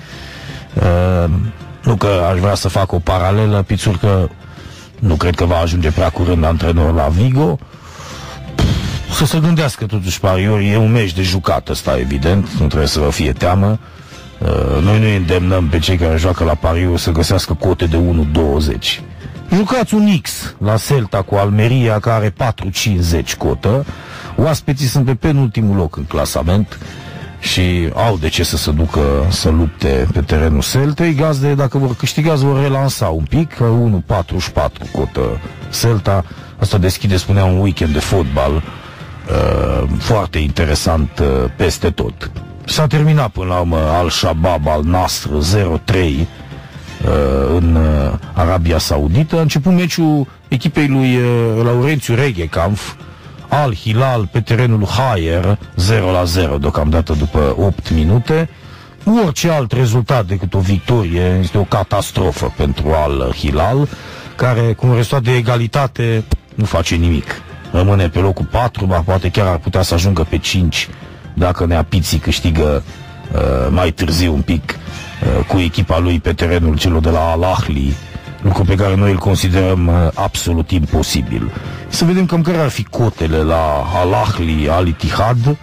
B: Nu că aș vrea să fac o paralelă, Pițurcă nu cred că va ajunge prea curând antrenor la Vigo. Să se gândească totuși pariori, e un meci de jucat ăsta, evident, nu trebuie să vă fie teamă. Noi nu îndemnăm pe cei care joacă la pariuri să găsească cote de 1,20. Jucați un X la Celta cu Almeria, care are 4,50 cotă. Oaspeții sunt pe penultimul loc în clasament și au de ce să se ducă să lupte pe terenul Celtei. Gazdele, dacă vor câștiga, vor relansa un pic, 1,44 cotă Celta. Asta deschide, spunea, un weekend de fotbal foarte interesant peste tot. S-a terminat până la urmă Al-Shabaab, Al-Nasr 0-3 în Arabia Saudită. A început meciul echipei lui Laurențiu Reghecampf, Al-Hilal pe terenul Haier 0-0 deocamdată după 8 minute. Orice alt rezultat decât o victorie este o catastrofă pentru Al-Hilal, care cu un rezultat de egalitate nu face nimic. Rămâne pe locul 4, dar poate chiar ar putea să ajungă pe 5 dacă Neapiții câștigă mai târziu un pic cu echipa lui pe terenul celor de la Al-Ahli, lucru pe care noi îl considerăm absolut imposibil. Să vedem cam care ar fi cotele la Al-Ahli, Al-Ittihad.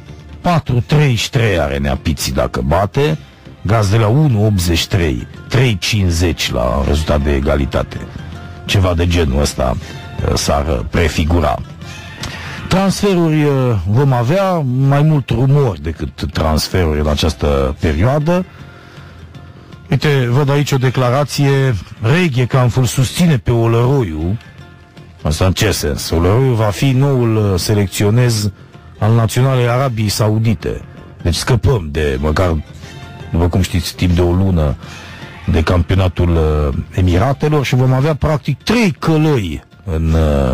B: 4,33 are Neapiții dacă bate, Gazdele la 1,83, 3,50 la rezultat de egalitate. Ceva de genul ăsta s-ar prefigura. Transferuri vom avea, mai mult rumori decât transferuri în această perioadă. Uite, văd aici o declarație. Reghecampf îl susține pe Olăroiu. Asta în ce sens? Olăroiu va fi noul selecționez al Naționalei Arabiei Saudite. Deci scăpăm de, măcar, după cum știți, timp de o lună de campionatul Emiratelor și vom avea practic 3 călăi în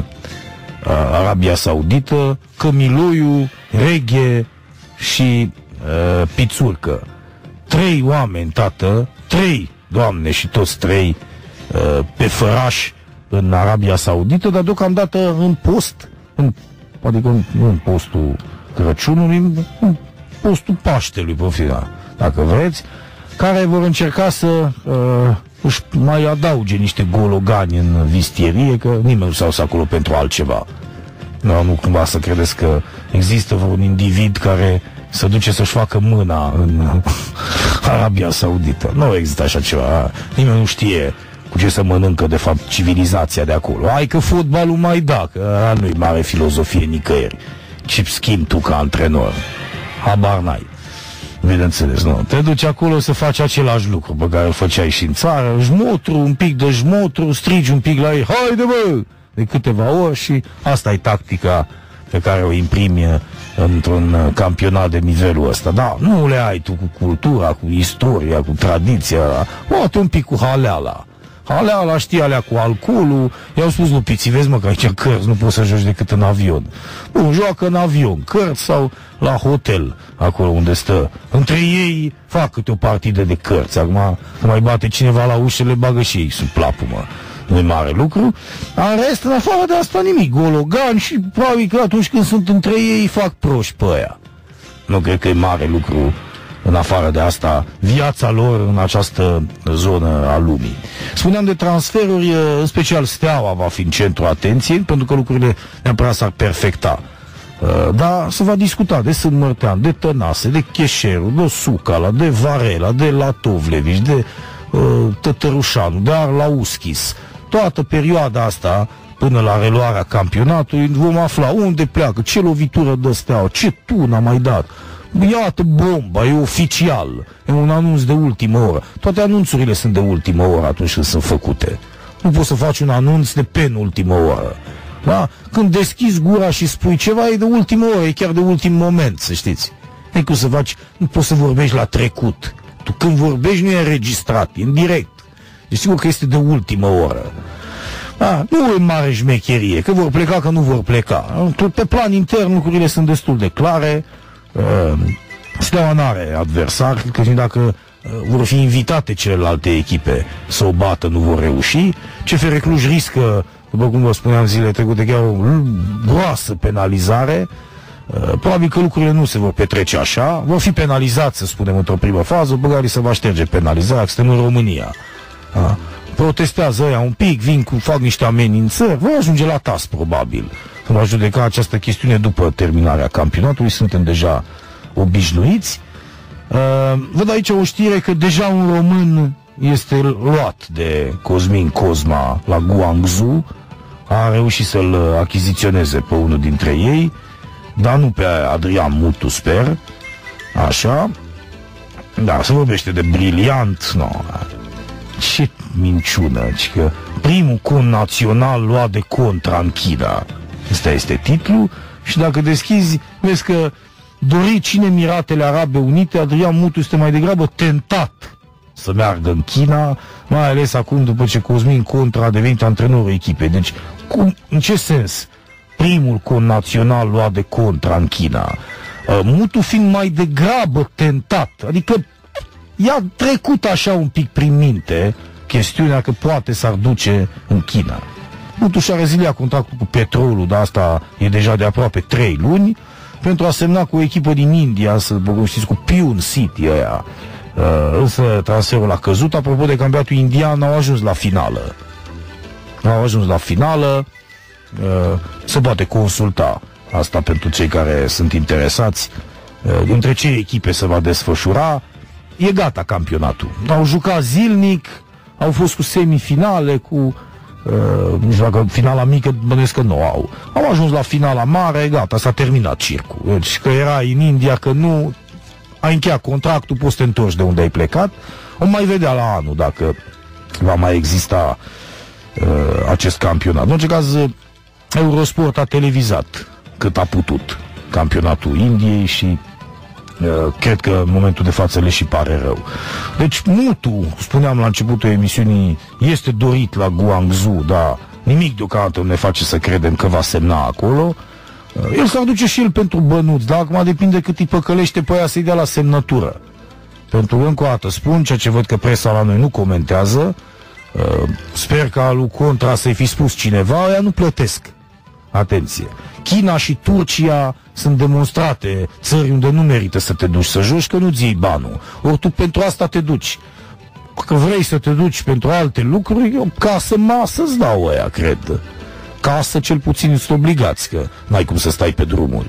B: Arabia Saudită: Cămiloiu, Reghe și Pițurcă. 3 oameni, tată, 3, Doamne, și toți 3 pe făraș în Arabia Saudită, dar deocamdată în post, adică nu în postul Crăciunului, în postul Paștelui, pe final, dacă vreți, care vor încerca să își mai adauge niște gologani în vistierie, că nimeni nu s-a dus acolo pentru altceva. Nu cumva să credeți că există vreun individ care să duce să-și facă mâna în Arabia Saudită. Nu există așa ceva. Nimeni nu știe cu ce să mănâncă, de fapt, civilizația de acolo. Hai că fotbalul mai da, că nu-i mare filozofie nicăieri. Ce schimbi tu ca antrenor? Habar n-ai. Bineînțeles, nu. Te duci acolo să faci același lucru pe care îl făceai și în țară, jmotru, un pic de jmotru, strigi un pic la ei, haide bă, de câteva ori, și asta e tactica pe care o imprimi într-un campionat de nivelul ăsta. Da, nu le ai tu cu cultura, cu istoria, cu tradiția, poate un pic cu haleala. Haleala, știi, alea cu alcoolul. I-au spus lupiții, vezi mă că aici cărți nu poți să joci decât în avion. Bun, joacă în avion, cărți, sau la hotel, acolo unde stă. Între ei fac câte o partidă de cărți. Acum, că mai bate cineva la ușă, le bagă și ei sub plapumă. Nu e mare lucru. În rest, în afară de asta, nimic. Gologani, și probabil că atunci când sunt între ei fac proști pe aia. Nu cred că e mare lucru în afară de asta, viața lor în această zonă a lumii. Spuneam de transferuri, în special Steaua va fi în centrul atenției, pentru că lucrurile neapărat s-ar perfecta. Dar se va discuta de Sânt Mărtean, de Tănase, de Cheșeru, de Sucala, de Varela, de Latovlevici, de Tătărușanu, de Arlauschis. Toată perioada asta, până la reluarea campionatului, vom afla unde pleacă, ce lovitură dă Steaua, ce tun a mai dat. Iată bomba, e oficial, e un anunț de ultimă oră. Toate anunțurile sunt de ultimă oră atunci când sunt făcute. Nu poți să faci un anunț de penultimă oră. Da? Când deschizi gura și spui ceva, e de ultimă oră, e chiar de ultim moment, să știți. Nu cum să faci, nu poți să vorbești la trecut. Tu când vorbești nu e înregistrat, e în direct. Deci sigur că este de ultimă oră. Da, nu e mare șmecherie, că vor pleca, că nu vor pleca. Pe plan intern lucrurile sunt destul de clare. Steaua n-are adversar, că dacă vor fi invitate celelalte echipe să o bată, nu vor reuși. CFR Cluj riscă, după cum vă spuneam zilele trecute, chiar o groasă penalizare. Probabil că lucrurile nu se vor petrece așa. Vor fi penalizați, să spunem, într-o primă fază. Băgarii se va șterge penalizarea, că suntem în România. Da? Protestează ăia un pic, fac niște amenințări, vor ajunge la tas, probabil. Se va judeca această chestiune după terminarea campionatului, suntem deja obișnuiți. Văd aici o știre că deja un român este luat de Cosmin Cosma la Guangzhou, a reușit să-l achiziționeze pe unul dintre ei, dar nu pe Adrian Mutu, sper. Așa. Da, se vorbește de briliant, no. Ce minciună, că primul connațional luat de Contra în China. Ăsta este titlul și dacă deschizi, vezi că dorit cine Emiratele Arabe Unite, Adrian Mutu este mai degrabă tentat să meargă în China, mai ales acum după ce Cosmin Contra a devenit antrenorul echipei. Deci, în ce sens? Primul connațional luat de Contra în China. Mutu fiind mai degrabă tentat, adică i-a trecut așa un pic prin minte chestiunea că poate s-ar duce în China. Mutu și-a reziliat contractul cu Petrolul, dar asta e deja de aproape 3 luni, pentru a semna cu o echipă din India, să știți, cu Pune City aia. Însă transferul a căzut. Apropo de campionatul indian, au ajuns la finală. Se poate consulta asta pentru cei care sunt interesați. Între ce echipe se va desfășura. E gata campionatul. Au jucat zilnic, au fost cu semifinale, cu nu știu dacă finala mică, bănuiesc că nu au. Au ajuns la finala mare, gata, s-a terminat circul. Deci că era în India, că nu ai încheiat contractul, poți să te întorci de unde ai plecat. O mai vedea la anul dacă va mai exista acest campionat. În orice caz, Eurosport a televizat cât a putut campionatul Indiei și cred că în momentul de față le și pare rău. Deci Mutu, spuneam la începutul emisiunii, este dorit la Guangzhou, dar nimic deocamdată nu ne face să credem că va semna acolo. El s-ar duce și el pentru bănuți, dar acum depinde cât îi păcălește pe aia să-i dea la semnătură. Pentru că, încă o dată, spun ceea ce văd că presa la noi nu comentează, sper ca lui Contra să-i fi spus cineva, ăia nu plătesc. Atenție! China și Turcia sunt demonstrate țări unde nu merită să te duci să joci, că nu-ți iei banul. Ori tu pentru asta te duci. Că vrei să te duci pentru alte lucruri, o casă, masă îți dau ăia, cred. Casă cel puțin sunt obligați, că n-ai cum să stai pe drumuri.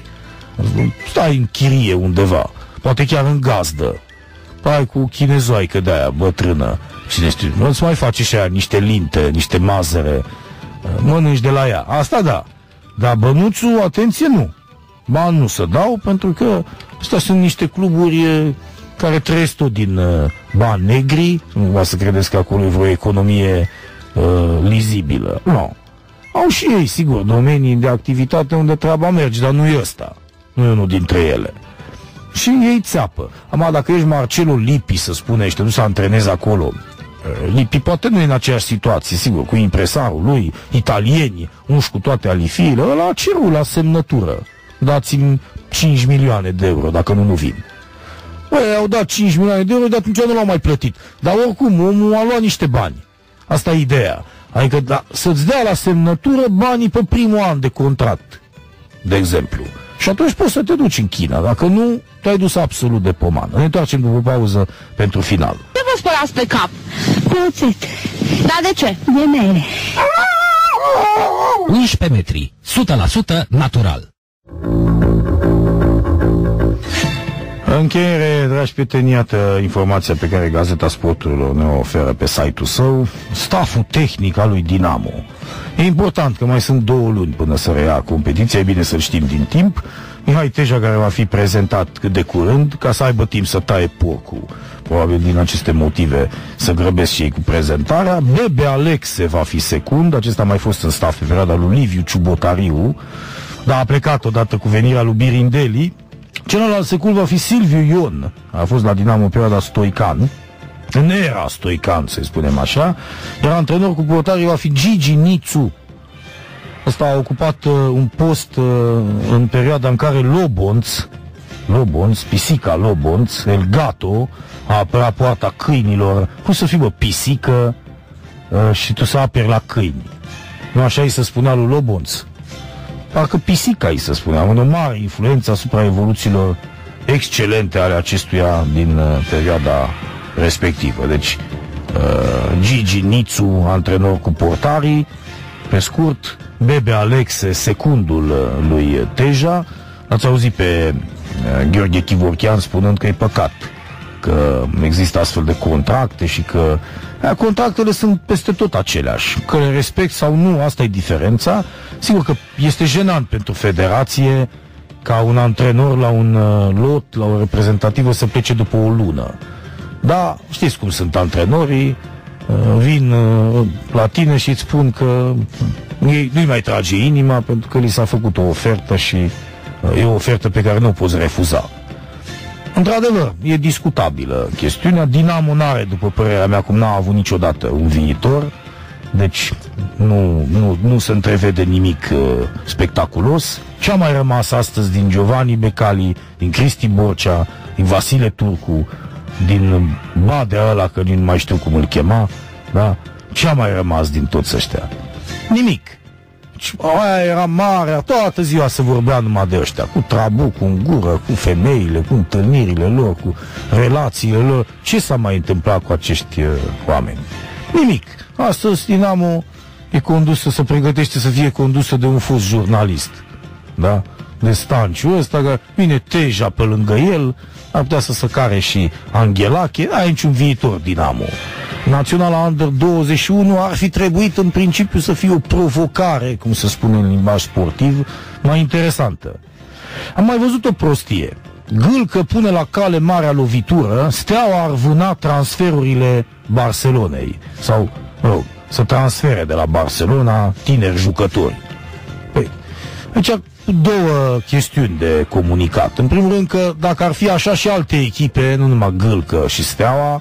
B: Stai în chirie undeva, poate chiar în gazdă. Ai cu chinezoaică de-aia bătrână. Cine știu, nu-ți mai face și aia niște linte, niște mazăre. Mănânci de la ea. Asta da. Dar bănuțul, atenție, nu. Bani nu se dau, pentru că astea sunt niște cluburi care trăiesc tot din bani negri. Nu va să credeți că acolo e vreo economie lizibilă. Nu. Au și ei, sigur, domenii de activitate unde treaba merge, dar nu e ăsta. Nu e unul dintre ele. Și ei țeapă. Acum, dacă ești Marcelo Lippi, să spune, și nu se antrenezi acolo, Lippi poate nu e în aceeași situație, sigur, cu impresarul lui, italieni, unși cu toate alifiile, ăla a cerut la semnătură. Dați-mi 5 milioane de euro, dacă nu vin. Băi, au dat 5 milioane de euro, de atunci nu l-au mai plătit. Dar oricum, omul a luat niște bani. Asta e ideea. Adică să-ți dea la semnătură banii pe primul an de contract, de exemplu. Și atunci poți să te duci în China. Dacă nu, te-ai dus absolut de pomană. Ne întoarcem după pauză pentru final.
F: Ce vă spălați pe cap?
G: Cu oțet.
F: Dar de ce?
G: De mere.
D: 11 metri, 100% natural.
B: În încheiere, dragi prieteni, iată informația pe care Gazeta Sporturilor ne oferă pe site-ul său. Staful tehnic al lui Dinamo. E important că mai sunt 2 luni până să reia competiția, e bine să-l știm din timp. Mihai Teja, care va fi prezentat cât de curând, ca să aibă timp să taie porcul. Probabil din aceste motive să grăbesc și ei cu prezentarea. Bebe Alexe va fi secund, acesta a mai fost în staff pe perioada lui Liviu Ciubotariu, dar a plecat odată cu venirea lui Birindeli. Celălalt secund va fi Silviu Ion, a fost la Dinamo în perioada Stoican, în era Stoican, să spunem așa, iar antrenor cu portarii va fi Gigi Nițu. Ăsta a ocupat un post în perioada în care Lobonț, pisica Lobonț, El Gato, a apărat poarta câinilor. Cum să fii, bă, pisică și tu să aperi la câini? Nu așa îi se spunea lui Lobonț? Parcă pisica îi se spunea, o mare influență asupra evoluțiilor excelente ale acestuia din perioada respectivă. Deci, Gigi Nițu, antrenor cu portarii, pe scurt, Bebe Alexe, secundul lui Teja. Ați auzit pe Gheorghe Chivorchean spunând că e păcat că există astfel de contracte și că contractele sunt peste tot aceleași. Că le respect sau nu, asta e diferența. Sigur că este jenant pentru federație ca un antrenor la un lot, la o reprezentativă să plece după o lună. Dar știți cum sunt antrenorii, vin la tine și îți spun că nu-i mai trage inima pentru că li s-a făcut o ofertă și e o ofertă pe care nu o poți refuza. Într-adevăr, e discutabilă chestiunea. Dinamo n-are, după părerea mea, cum n-a avut niciodată un viitor, deci nu se întrevede nimic spectaculos. Ce a mai rămas astăzi din Giovanni Becali, din Cristi Borcea, din Vasile Turcu, din Badea ăla, că nu mai știu cum îl chema, da? Ce a mai rămas din toți ăștia? Nimic. Aia era mare, toată ziua se vorbea numai de ăștia, cu trabucul în gură, cu femeile, cu întâlnirile lor, cu relațiile lor. Ce s-a mai întâmplat cu acești oameni? Nimic. Astăzi Dinamo e condusă, se pregătește să fie condusă de un fost jurnalist, da? De Stanciu ăsta, că vine Teja pe lângă el, ar putea să se care și Anghelache, n-are niciun viitor Dinamo. Naționala Under 21 ar fi trebuit în principiu să fie o provocare, cum se spune în limbaj sportiv, mai interesantă. Am mai văzut o prostie. Gâlcă pune la cale marea lovitură, Steaua ar vâna transferurile Barcelonei. Sau, să transfere de la Barcelona tineri jucători. Păi, aici două chestiuni de comunicat. În primul rând că dacă ar fi așa și alte echipe, nu numai Gâlcă și Steaua,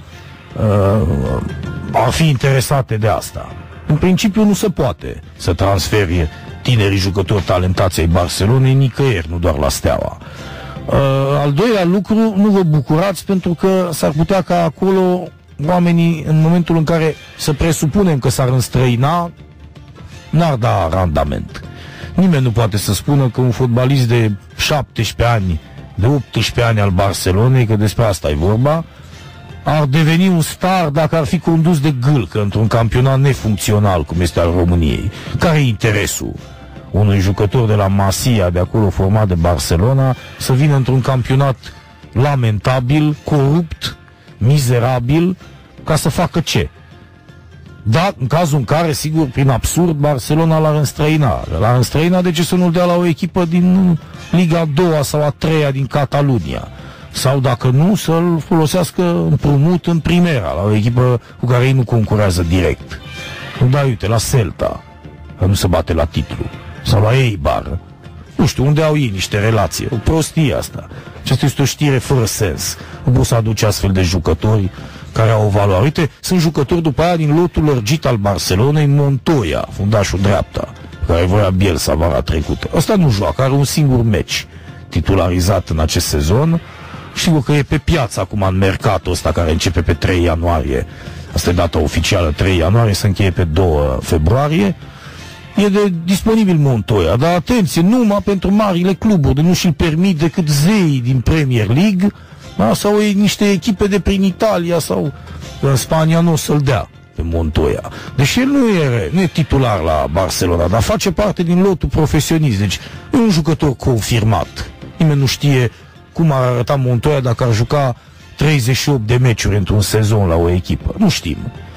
B: ar fi interesate de asta. În principiu nu se poate să transferi tinerii jucători talentați ai Barcelonei nicăieri, nu doar la Steaua. Al doilea lucru, nu vă bucurați pentru că s-ar putea ca acolo oamenii, în momentul în care să presupunem că s-ar înstrăina, n-ar da randament. Nimeni nu poate să spună că un fotbalist de 17 ani, de 18 ani al Barcelonei, că despre asta e vorba, ar deveni un star dacă ar fi condus de Gâlcă într-un campionat nefuncțional cum este al României. Care e interesul unui jucător de la Masia, de acolo format de Barcelona, să vină într-un campionat lamentabil, corupt, mizerabil, ca să facă ce? Da, în cazul în care, sigur, prin absurd, Barcelona l-ar înstrăina. L-ar înstrăina, de ce să nu-l dea la o echipă din Liga a 2 sau a 3 din Catalunia? Sau dacă nu, să-l folosească împrumut în Primera, la o echipă cu care ei nu concurează direct. Da, uite, la Celta, că nu se bate la titlu. Sau la Eibar. Nu știu, unde au ei niște relații. O prostie asta. Aceasta este o știre fără sens. Nu poți să aduci astfel de jucători care au o valoare. Uite, sunt jucători după aia din lotul lărgit al Barcelonei, Montoya, fundașul dreapta, care voia Bielsa vara trecută. Ăsta nu joacă, are un singur meci titularizat în acest sezon. Știu că e pe piață acum în mercatul ăsta care începe pe 3 ianuarie. Asta e data oficială, 3 ianuarie, se încheie pe 2 februarie. e de disponibil Montoya, dar atenție, numai pentru marile cluburi, de nu și-l permit decât zeii din Premier League, da? Sau niște echipe de prin Italia sau în Spania nu o să-l dea pe Montoya. Deși el nu e titular la Barcelona, dar face parte din lotul profesionist, deci e un jucător confirmat. Nimeni nu știe cum ar arăta Montoya dacă ar juca 38 de meciuri într-un sezon la o echipă. Nu știm.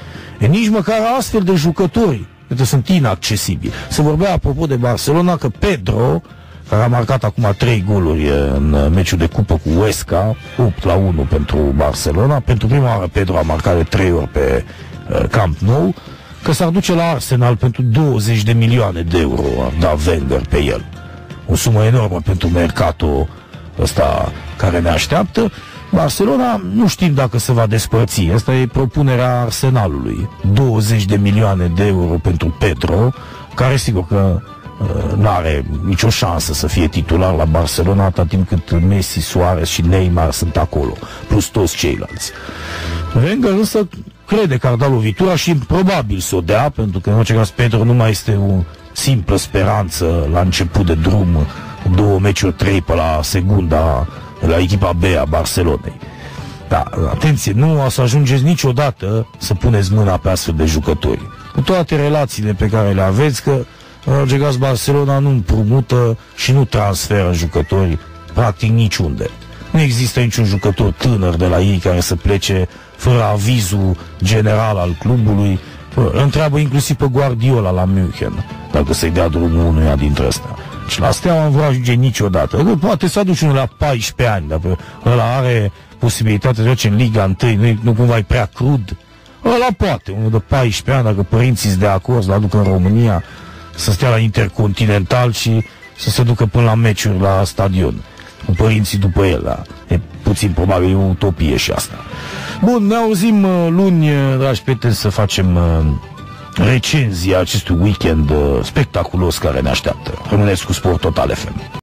B: E nici măcar astfel de jucători sunt inaccesibili. Se vorbea apropo de Barcelona că Pedro, care a marcat acum 3 goluri în meciul de cupă cu Huesca, 8-1 pentru Barcelona, pentru prima oară Pedro a marcat de 3 ori pe Camp Nou, că s-ar duce la Arsenal pentru 20 de milioane de euro, ar da Wenger pe el. O sumă enormă pentru mercatul ăsta care ne așteaptă. Barcelona nu știm dacă se va despărți. Asta e propunerea Arsenalului. 20 de milioane de euro pentru Pedro, care sigur că nu are nicio șansă să fie titular la Barcelona atâta timp cât Messi, Suarez și Neymar sunt acolo, plus toți ceilalți. Wenger însă crede că ar da lovitura și probabil să o dea, pentru că în orice caz Pedro nu mai este o simplă speranță la început de drum, 2 meciuri, 3 pe la segunda, la echipa B a Barcelonei. Da, atenție, nu o să ajungeți niciodată să puneți mâna pe astfel de jucători. Cu toate relațiile pe care le aveți, că în orice caz Barcelona nu împrumută și nu transferă jucători practic niciunde. Nu există niciun jucător tânăr de la ei care să plece fără avizul general al clubului. Întreabă inclusiv pe Guardiola la München, dacă să-i dea drumul unuia dintre ăstea. Și la Steaua nu va ajunge niciodată. Poate să aduci unul la 14 ani, dacă ăla are posibilitatea de duce în Liga 1, nu cumva e prea crud. Ăla poate, unul de 14 ani, dacă părinții sunt de acord să-l aducă în România, să stea la Intercontinental și să se ducă până la meciuri la stadion, cu părinții după el. Da. E puțin probabil o utopie și asta. Bun, ne auzim luni, dragi prieteni, să facem recenzia acestui weekend spectaculos care ne așteaptă. Rămâneți cu Sport Total FM.